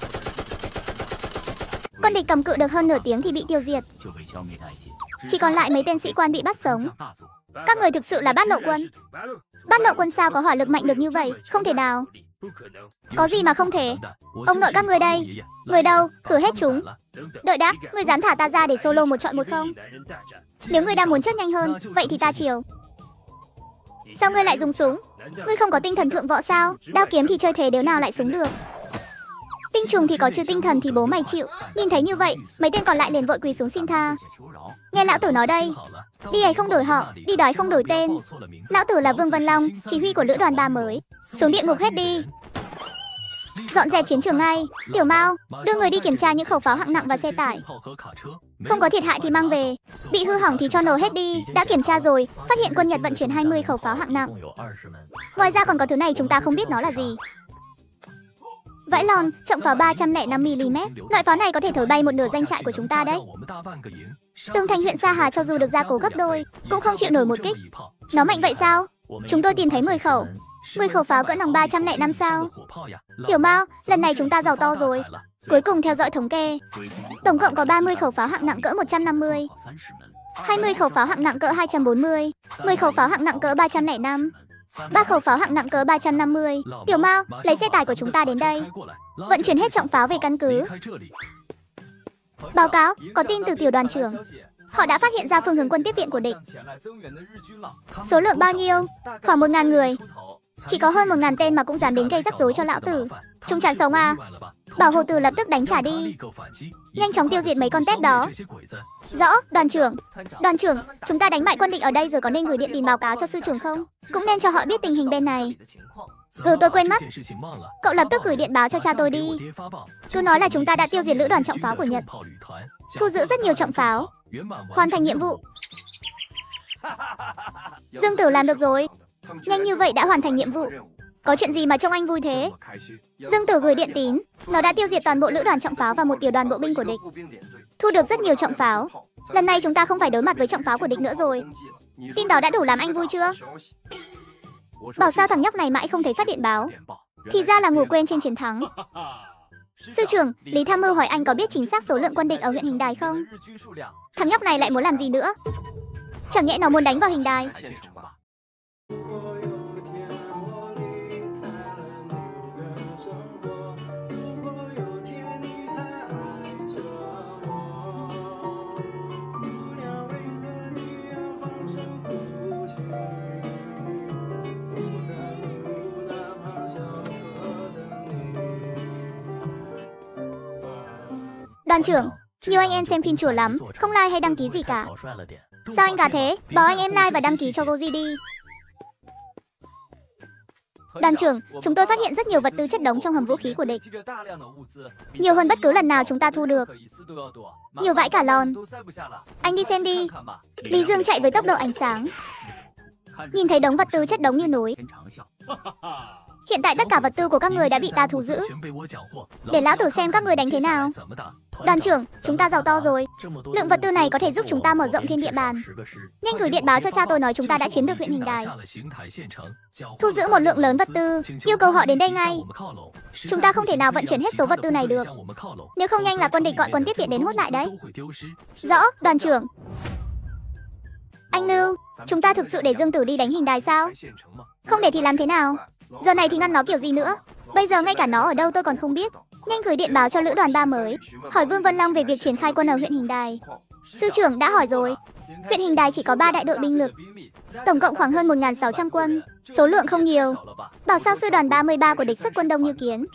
Quân địch cầm cự được hơn nửa tiếng thì bị tiêu diệt. Chỉ còn lại mấy tên sĩ quan bị bắt sống. Các người thực sự là Bát Lộ quân. Bát Lộ quân sao có hỏa lực mạnh được như vậy? Không thể nào. Có gì mà không thể. Ông nội các người đây. Người đâu? Khử hết chúng. Đợi đã, người dám thả ta ra để solo một chọi một không? Nếu người đang muốn chết nhanh hơn, vậy thì ta chiều. Sao ngươi lại dùng súng? Ngươi không có tinh thần thượng võ sao? Đao kiếm thì chơi thế đéo nào lại súng được. Tinh trùng thì có chứ tinh thần thì bố mày chịu. Nhìn thấy như vậy, mấy tên còn lại liền vội quỳ xuống xin tha. Nghe lão tử nói đây. Đi ấy không đổi họ, đi đói không đổi tên. Lão tử là Vương Văn Long, chỉ huy của lữ đoàn 3 mới. Xuống địa ngục hết đi. Dọn dẹp chiến trường ngay. Tiểu Mao, đưa người đi kiểm tra những khẩu pháo hạng nặng và xe tải. Không có thiệt hại thì mang về. Bị hư hỏng thì cho nổ hết đi. Đã kiểm tra rồi, phát hiện quân Nhật vận chuyển 20 khẩu pháo hạng nặng. Ngoài ra còn có thứ này chúng ta không biết nó là gì. Vãi lòn, trọng pháo 305mm. Loại pháo này có thể thổi bay một nửa doanh trại của chúng ta đấy. Tường thành huyện Sa Hà cho dù được gia cố gấp đôi, cũng không chịu nổi một kích. Nó mạnh vậy sao? Chúng tôi tìm thấy 10 khẩu. 10 khẩu pháo cỡ nòng 305 sao? Tiểu Mao, lần này chúng ta giàu to rồi. Cuối cùng theo dõi thống kê, tổng cộng có 30 khẩu pháo hạng nặng cỡ 150, 20 khẩu pháo hạng nặng cỡ 240, 10 khẩu pháo hạng nặng cỡ 305, 3 khẩu pháo hạng nặng cỡ 350. Tiểu Mao, lấy xe tải của chúng ta đến đây. Vận chuyển hết trọng pháo về căn cứ. Báo cáo, có tin từ tiểu đoàn trưởng. Họ đã phát hiện ra phương hướng quân tiếp viện của địch. Số lượng bao nhiêu? Khoảng 1000 người. Chỉ có hơn 1000 tên mà cũng dám đến gây rắc rối cho lão tử. Chúng chán sống à? Bảo Hồ Tử lập tức đánh trả đi. Nhanh chóng tiêu diệt mấy con tép đó. Rõ, đoàn trưởng. Đoàn trưởng, chúng ta đánh bại quân địch ở đây rồi có nên gửi điện tin báo cáo cho sư trưởng không? Cũng nên cho họ biết tình hình bên này. Tôi quên mất. Cậu lập tức gửi điện báo cho cha tôi đi. Cứ nói là chúng ta đã tiêu diệt lữ đoàn trọng pháo của Nhật. Thu giữ rất nhiều trọng pháo. Hoàn thành nhiệm vụ. Dương Tử làm được rồi. Nhanh như vậy đã hoàn thành nhiệm vụ. Có chuyện gì mà trông anh vui thế? Dương Tử gửi điện tín. Nó đã tiêu diệt toàn bộ lữ đoàn trọng pháo và một tiểu đoàn bộ binh của địch. Thu được rất nhiều trọng pháo. Lần này chúng ta không phải đối mặt với trọng pháo của địch nữa rồi. Tin đó đã đủ làm anh vui chưa? Bảo sao thằng nhóc này mãi không thấy phát điện báo. Thì ra là ngủ quên trên chiến thắng. Sư trưởng, Lý Tham Mưu hỏi anh có biết chính xác số lượng quân địch ở huyện Hình Đài không? Thằng nhóc này lại muốn làm gì nữa? Chẳng nhẽ nó muốn đánh vào Hình Đài? Đoàn trưởng, nhiều anh em xem phim chùa lắm, không like hay đăng ký gì cả. Sao anh cả thế? Bảo anh em like và đăng ký cho Goji đi. Đoàn trưởng, chúng tôi phát hiện rất nhiều vật tư chất đống trong hầm vũ khí của địch. Nhiều hơn bất cứ lần nào chúng ta thu được. Nhiều vãi cả lon. Anh đi xem đi. Lý Dương chạy với tốc độ ánh sáng. Nhìn thấy đống vật tư chất đống như núi. Hiện tại tất cả vật tư của các người đã bị ta thu giữ. Để lão tử xem các người đánh thế nào. Đoàn trưởng, chúng ta giàu to rồi. Lượng vật tư này có thể giúp chúng ta mở rộng thêm địa bàn. Nhanh gửi điện báo cho cha tôi nói chúng ta đã chiếm được huyện Hình Đài. Thu giữ một lượng lớn vật tư, yêu cầu họ đến đây ngay. Chúng ta không thể nào vận chuyển hết số vật tư này được. Nếu không nhanh là quân địch gọi quân tiếp viện đến hốt lại đấy. Rõ, đoàn trưởng. Anh Lưu, chúng ta thực sự để Dương Tử đi đánh Hình Đài sao? Không để thì làm thế nào? Giờ này thì ngăn nó kiểu gì nữa? Bây giờ ngay cả nó ở đâu tôi còn không biết. Nhanh gửi điện báo cho lữ đoàn 3 mới, hỏi Vương Vân Long về việc triển khai quân ở huyện Hình Đài. Sư trưởng đã hỏi rồi. Huyện Hình Đài chỉ có 3 đại đội binh lực, tổng cộng khoảng hơn 1.600 quân, số lượng không nhiều. Bảo sao sư đoàn 33 của địch xuất quân đông như kiến.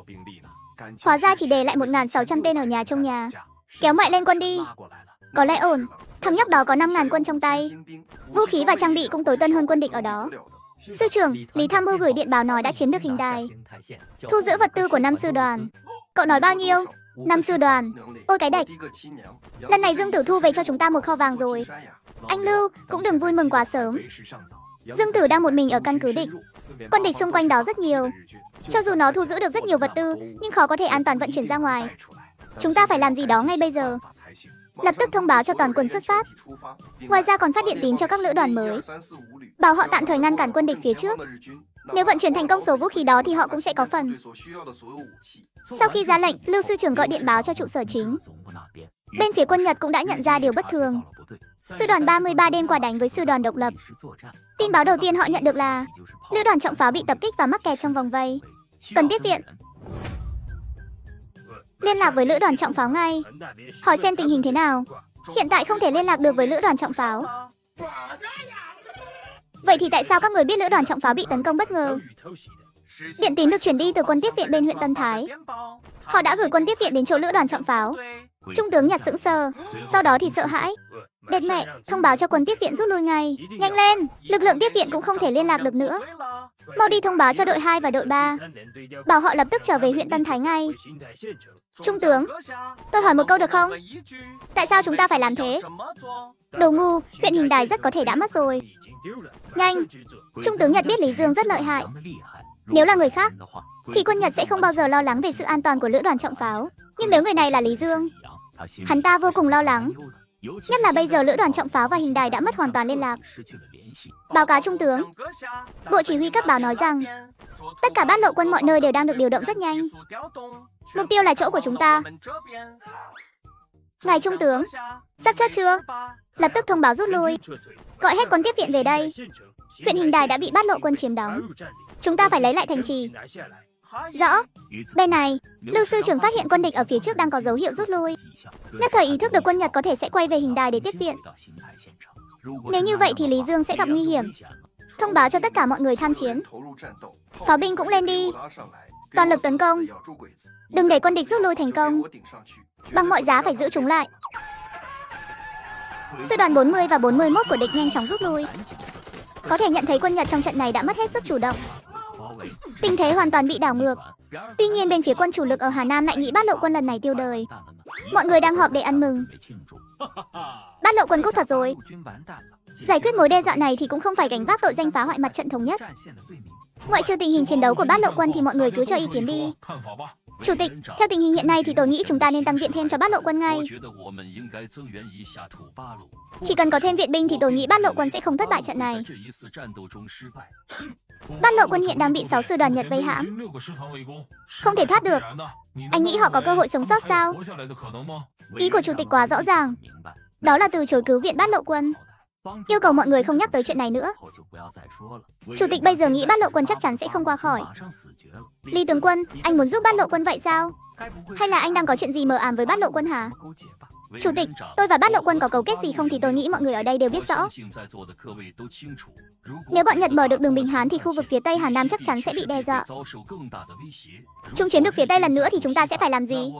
Hóa ra chỉ để lại 1.600 tên ở nhà trông nhà. Kéo mại lên quân đi. Có lẽ ổn. Thằng nhóc đó có 5.000 quân trong tay. Vũ khí và trang bị cũng tối tân hơn quân địch ở đó. Sư trưởng, Lý Tham Mưu gửi điện báo nói đã chiếm được Hình Đài. Thu giữ vật tư của 5 sư đoàn. Cậu nói bao nhiêu? 5 sư đoàn. Ôi cái đạch. Lần này Dương Tử thu về cho chúng ta một kho vàng rồi. Anh Lưu, cũng đừng vui mừng quá sớm. Dương Tử đang một mình ở căn cứ địch. Quân địch xung quanh đó rất nhiều. Cho dù nó thu giữ được rất nhiều vật tư, nhưng khó có thể an toàn vận chuyển ra ngoài. Chúng ta phải làm gì đó ngay bây giờ. Lập tức thông báo cho toàn quân xuất phát. Ngoài ra còn phát điện tín cho các lữ đoàn mới, bảo họ tạm thời ngăn cản quân địch phía trước. Nếu vận chuyển thành công số vũ khí đó thì họ cũng sẽ có phần. Sau khi ra lệnh, Lưu sư trưởng gọi điện báo cho trụ sở chính. Bên phía quân Nhật cũng đã nhận ra điều bất thường. Sư đoàn 33 đêm qua đánh với sư đoàn độc lập. Tin báo đầu tiên họ nhận được là lữ đoàn trọng pháo bị tập kích và mắc kẹt trong vòng vây, cần tiếp viện. Liên lạc với lữ đoàn trọng pháo ngay, hỏi xem tình hình thế nào. Hiện tại không thể liên lạc được với lữ đoàn trọng pháo. Vậy thì tại sao các người biết lữ đoàn trọng pháo bị tấn công bất ngờ? Điện tín được chuyển đi từ quân tiếp viện bên huyện Tân Thái. Họ đã gửi quân tiếp viện đến chỗ lữ đoàn trọng pháo. Trung tướng Nhật sững sờ, sau đó thì sợ hãi. Đệt mẹ, thông báo cho quân tiếp viện rút lui ngay. Nhanh lên, lực lượng tiếp viện cũng không thể liên lạc được nữa. Mau đi thông báo cho đội 2 và đội 3. Bảo họ lập tức trở về huyện Tân Thái ngay. Trung tướng, tôi hỏi một câu được không? Tại sao chúng ta phải làm thế? Đồ ngu, huyện Hình Đài rất có thể đã mất rồi. Nhanh, Trung tướng Nhật biết Lý Dương rất lợi hại. Nếu là người khác, thì quân Nhật sẽ không bao giờ lo lắng về sự an toàn của lữ đoàn trọng pháo. Nhưng nếu người này là Lý Dương, hắn ta vô cùng lo lắng. Nhất là bây giờ lữ đoàn trọng pháo và Hình Đài đã mất hoàn toàn liên lạc. Báo cáo Trung tướng, Bộ Chỉ huy cấp báo nói rằng tất cả bát lộ quân mọi nơi đều đang được điều động rất nhanh. Mục tiêu là chỗ của chúng ta. Ngài Trung tướng, sắp chốt chưa? Lập tức thông báo rút lui. Gọi hết quân tiếp viện về đây. Huyện Hình Đài đã bị bát lộ quân chiếm đóng. Chúng ta phải lấy lại thành trì. Rõ. Bên này, Lưu sư trưởng phát hiện quân địch ở phía trước đang có dấu hiệu rút lui. Nhất thời ý thức được quân Nhật có thể sẽ quay về Hình Đài để tiếp viện. Nếu như vậy thì Lý Dương sẽ gặp nguy hiểm. Thông báo cho tất cả mọi người tham chiến. Pháo binh cũng lên đi. Toàn lực tấn công. Đừng để quân địch rút lui thành công. Bằng mọi giá phải giữ chúng lại. Sư đoàn 40 và 41 của địch nhanh chóng rút lui. Có thể nhận thấy quân Nhật trong trận này đã mất hết sức chủ động. Tình thế hoàn toàn bị đảo ngược. Tuy nhiên bên phía quân chủ lực ở Hà Nam lại nghĩ bát lộ quân lần này tiêu đời. Mọi người đang họp để ăn mừng. Bát lộ quân cút thật rồi. Giải quyết mối đe dọa này thì cũng không phải gánh vác tội danh phá hoại mặt trận thống nhất. Ngoại trừ tình hình chiến đấu của bát lộ quân thì mọi người cứ cho ý kiến đi. Chủ tịch, theo tình hình hiện nay thì tôi nghĩ chúng ta nên tăng viện thêm cho bát lộ quân ngay. Chỉ cần có thêm viện binh thì tôi nghĩ bát lộ quân sẽ không thất bại trận này. Bát lộ quân hiện đang bị 6 sư đoàn Nhật vây hãm. Không thể thoát được. Anh nghĩ họ có cơ hội sống sót sao? Ý của chủ tịch quá rõ ràng. Đó là từ chối cứu viện bát lộ quân. Yêu cầu mọi người không nhắc tới chuyện này nữa. Chủ tịch bây giờ nghĩ bát lộ quân chắc chắn sẽ không qua khỏi. Lý tướng quân, anh muốn giúp bát lộ quân vậy sao? Hay là anh đang có chuyện gì mờ ám với bát lộ quân hả? Chủ tịch, tôi và bát lộ quân có cấu kết gì không thì tôi nghĩ mọi người ở đây đều biết rõ. Nếu bọn Nhật mở được đường Bình Hán thì khu vực phía Tây Hà Nam chắc chắn sẽ bị đe dọa. Chúng chiếm được phía Tây lần nữa thì chúng ta sẽ phải làm gì?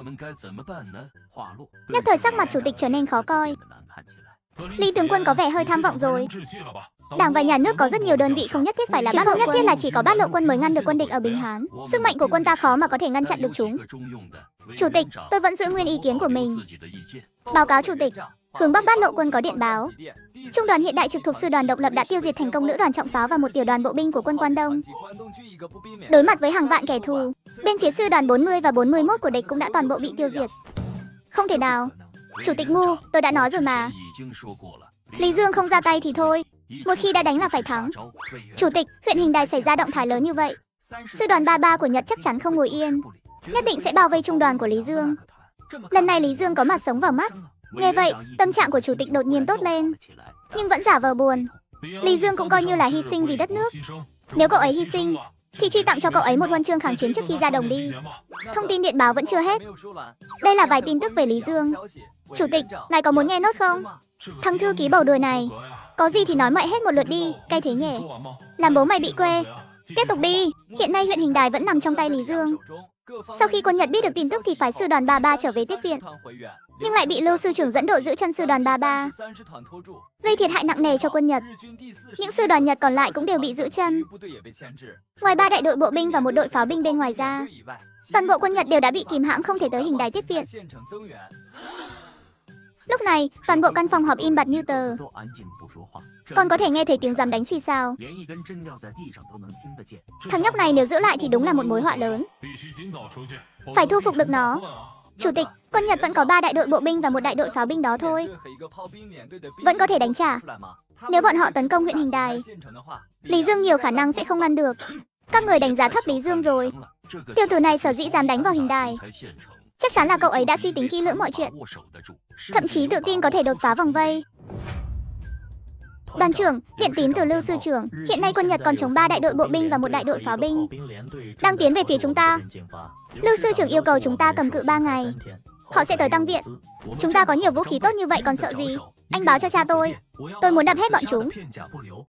Nhất thời sắc mặt chủ tịch trở nên khó coi. Lý tướng quân có vẻ hơi tham vọng rồi. Đảng và nhà nước có rất nhiều đơn vị không nhất thiết phải là bát lộ quân, không nhất thiết là chỉ có bát lộ quân mới ngăn được quân địch ở Bình Hán. Sức mạnh của quân ta khó mà có thể ngăn chặn được chúng. Chủ tịch, tôi vẫn giữ nguyên ý kiến của mình. Báo cáo chủ tịch, hướng Bắc bát lộ quân có điện báo. Trung đoàn hiện đại trực thuộc sư đoàn độc lập đã tiêu diệt thành công lữ đoàn trọng pháo và một tiểu đoàn bộ binh của quân Quan Đông. Đối mặt với hàng vạn kẻ thù, bên phía sư đoàn 40 và 41 của địch cũng đã toàn bộ bị tiêu diệt. Không thể nào. Chủ tịch ngu, tôi đã nói rồi mà. Lý Dương không ra tay thì thôi. Một khi đã đánh là phải thắng. Chủ tịch, huyện Hình Đài xảy ra động thái lớn như vậy. Sư đoàn 33 của Nhật chắc chắn không ngồi yên. Nhất định sẽ bao vây trung đoàn của Lý Dương. Lần này Lý Dương có mặt sống vào mắt. Nghe vậy, tâm trạng của chủ tịch đột nhiên tốt lên. Nhưng vẫn giả vờ buồn. Lý Dương cũng coi như là hy sinh vì đất nước. Nếu cậu ấy hy sinh, thì truy tặng cho cậu ấy một huân chương kháng chiến trước khi ra đồng đi. Thông tin điện báo vẫn chưa hết. Đây là vài tin tức về Lý Dương. Chủ tịch, ngài có muốn nghe nốt không? Thằng thư ký bầu đuôi này. Có gì thì nói mẹ hết một lượt đi, cay thế nhỉ. Làm bố mày bị quê. Tiếp tục đi, hiện nay huyện Hình Đài vẫn nằm trong tay Lý Dương. Sau khi quân Nhật biết được tin tức thì phái sư đoàn 33 trở về tiếp viện. Nhưng lại bị Lưu sư trưởng dẫn đội giữ chân sư đoàn 33, gây thiệt hại nặng nề cho quân Nhật. Những sư đoàn Nhật còn lại cũng đều bị giữ chân. Ngoài 3 đại đội bộ binh và một đội pháo binh bên ngoài ra, toàn bộ quân Nhật đều đã bị kìm hãm không thể tới Hình Đài tiếp viện. Lúc này, toàn bộ căn phòng họp im bặt như tờ. Còn có thể nghe thấy tiếng giám đánh xì xào. Thằng nhóc này nếu giữ lại thì đúng là một mối họa lớn. Phải thu phục được nó. Chủ tịch, quân Nhật vẫn có 3 đại đội bộ binh và một đại đội pháo binh đó thôi. Vẫn có thể đánh trả. Nếu bọn họ tấn công huyện Hình Đài, Lý Dương nhiều khả năng sẽ không ngăn được. Các người đánh giá thấp Lý Dương rồi. Tiểu tử này sở dĩ dám đánh vào Hình Đài, chắc chắn là cậu ấy đã suy tính kỹ lưỡng mọi chuyện. Thậm chí tự tin có thể đột phá vòng vây. Đoàn trưởng, điện tín từ Lưu sư trưởng. Hiện nay quân Nhật còn chống 3 đại đội bộ binh và một đại đội pháo binh đang tiến về phía chúng ta. Lưu sư trưởng yêu cầu chúng ta cầm cự 3 ngày. Họ sẽ tới tăng viện. Chúng ta có nhiều vũ khí tốt như vậy còn sợ gì? Anh báo cho cha tôi muốn đập hết bọn chúng.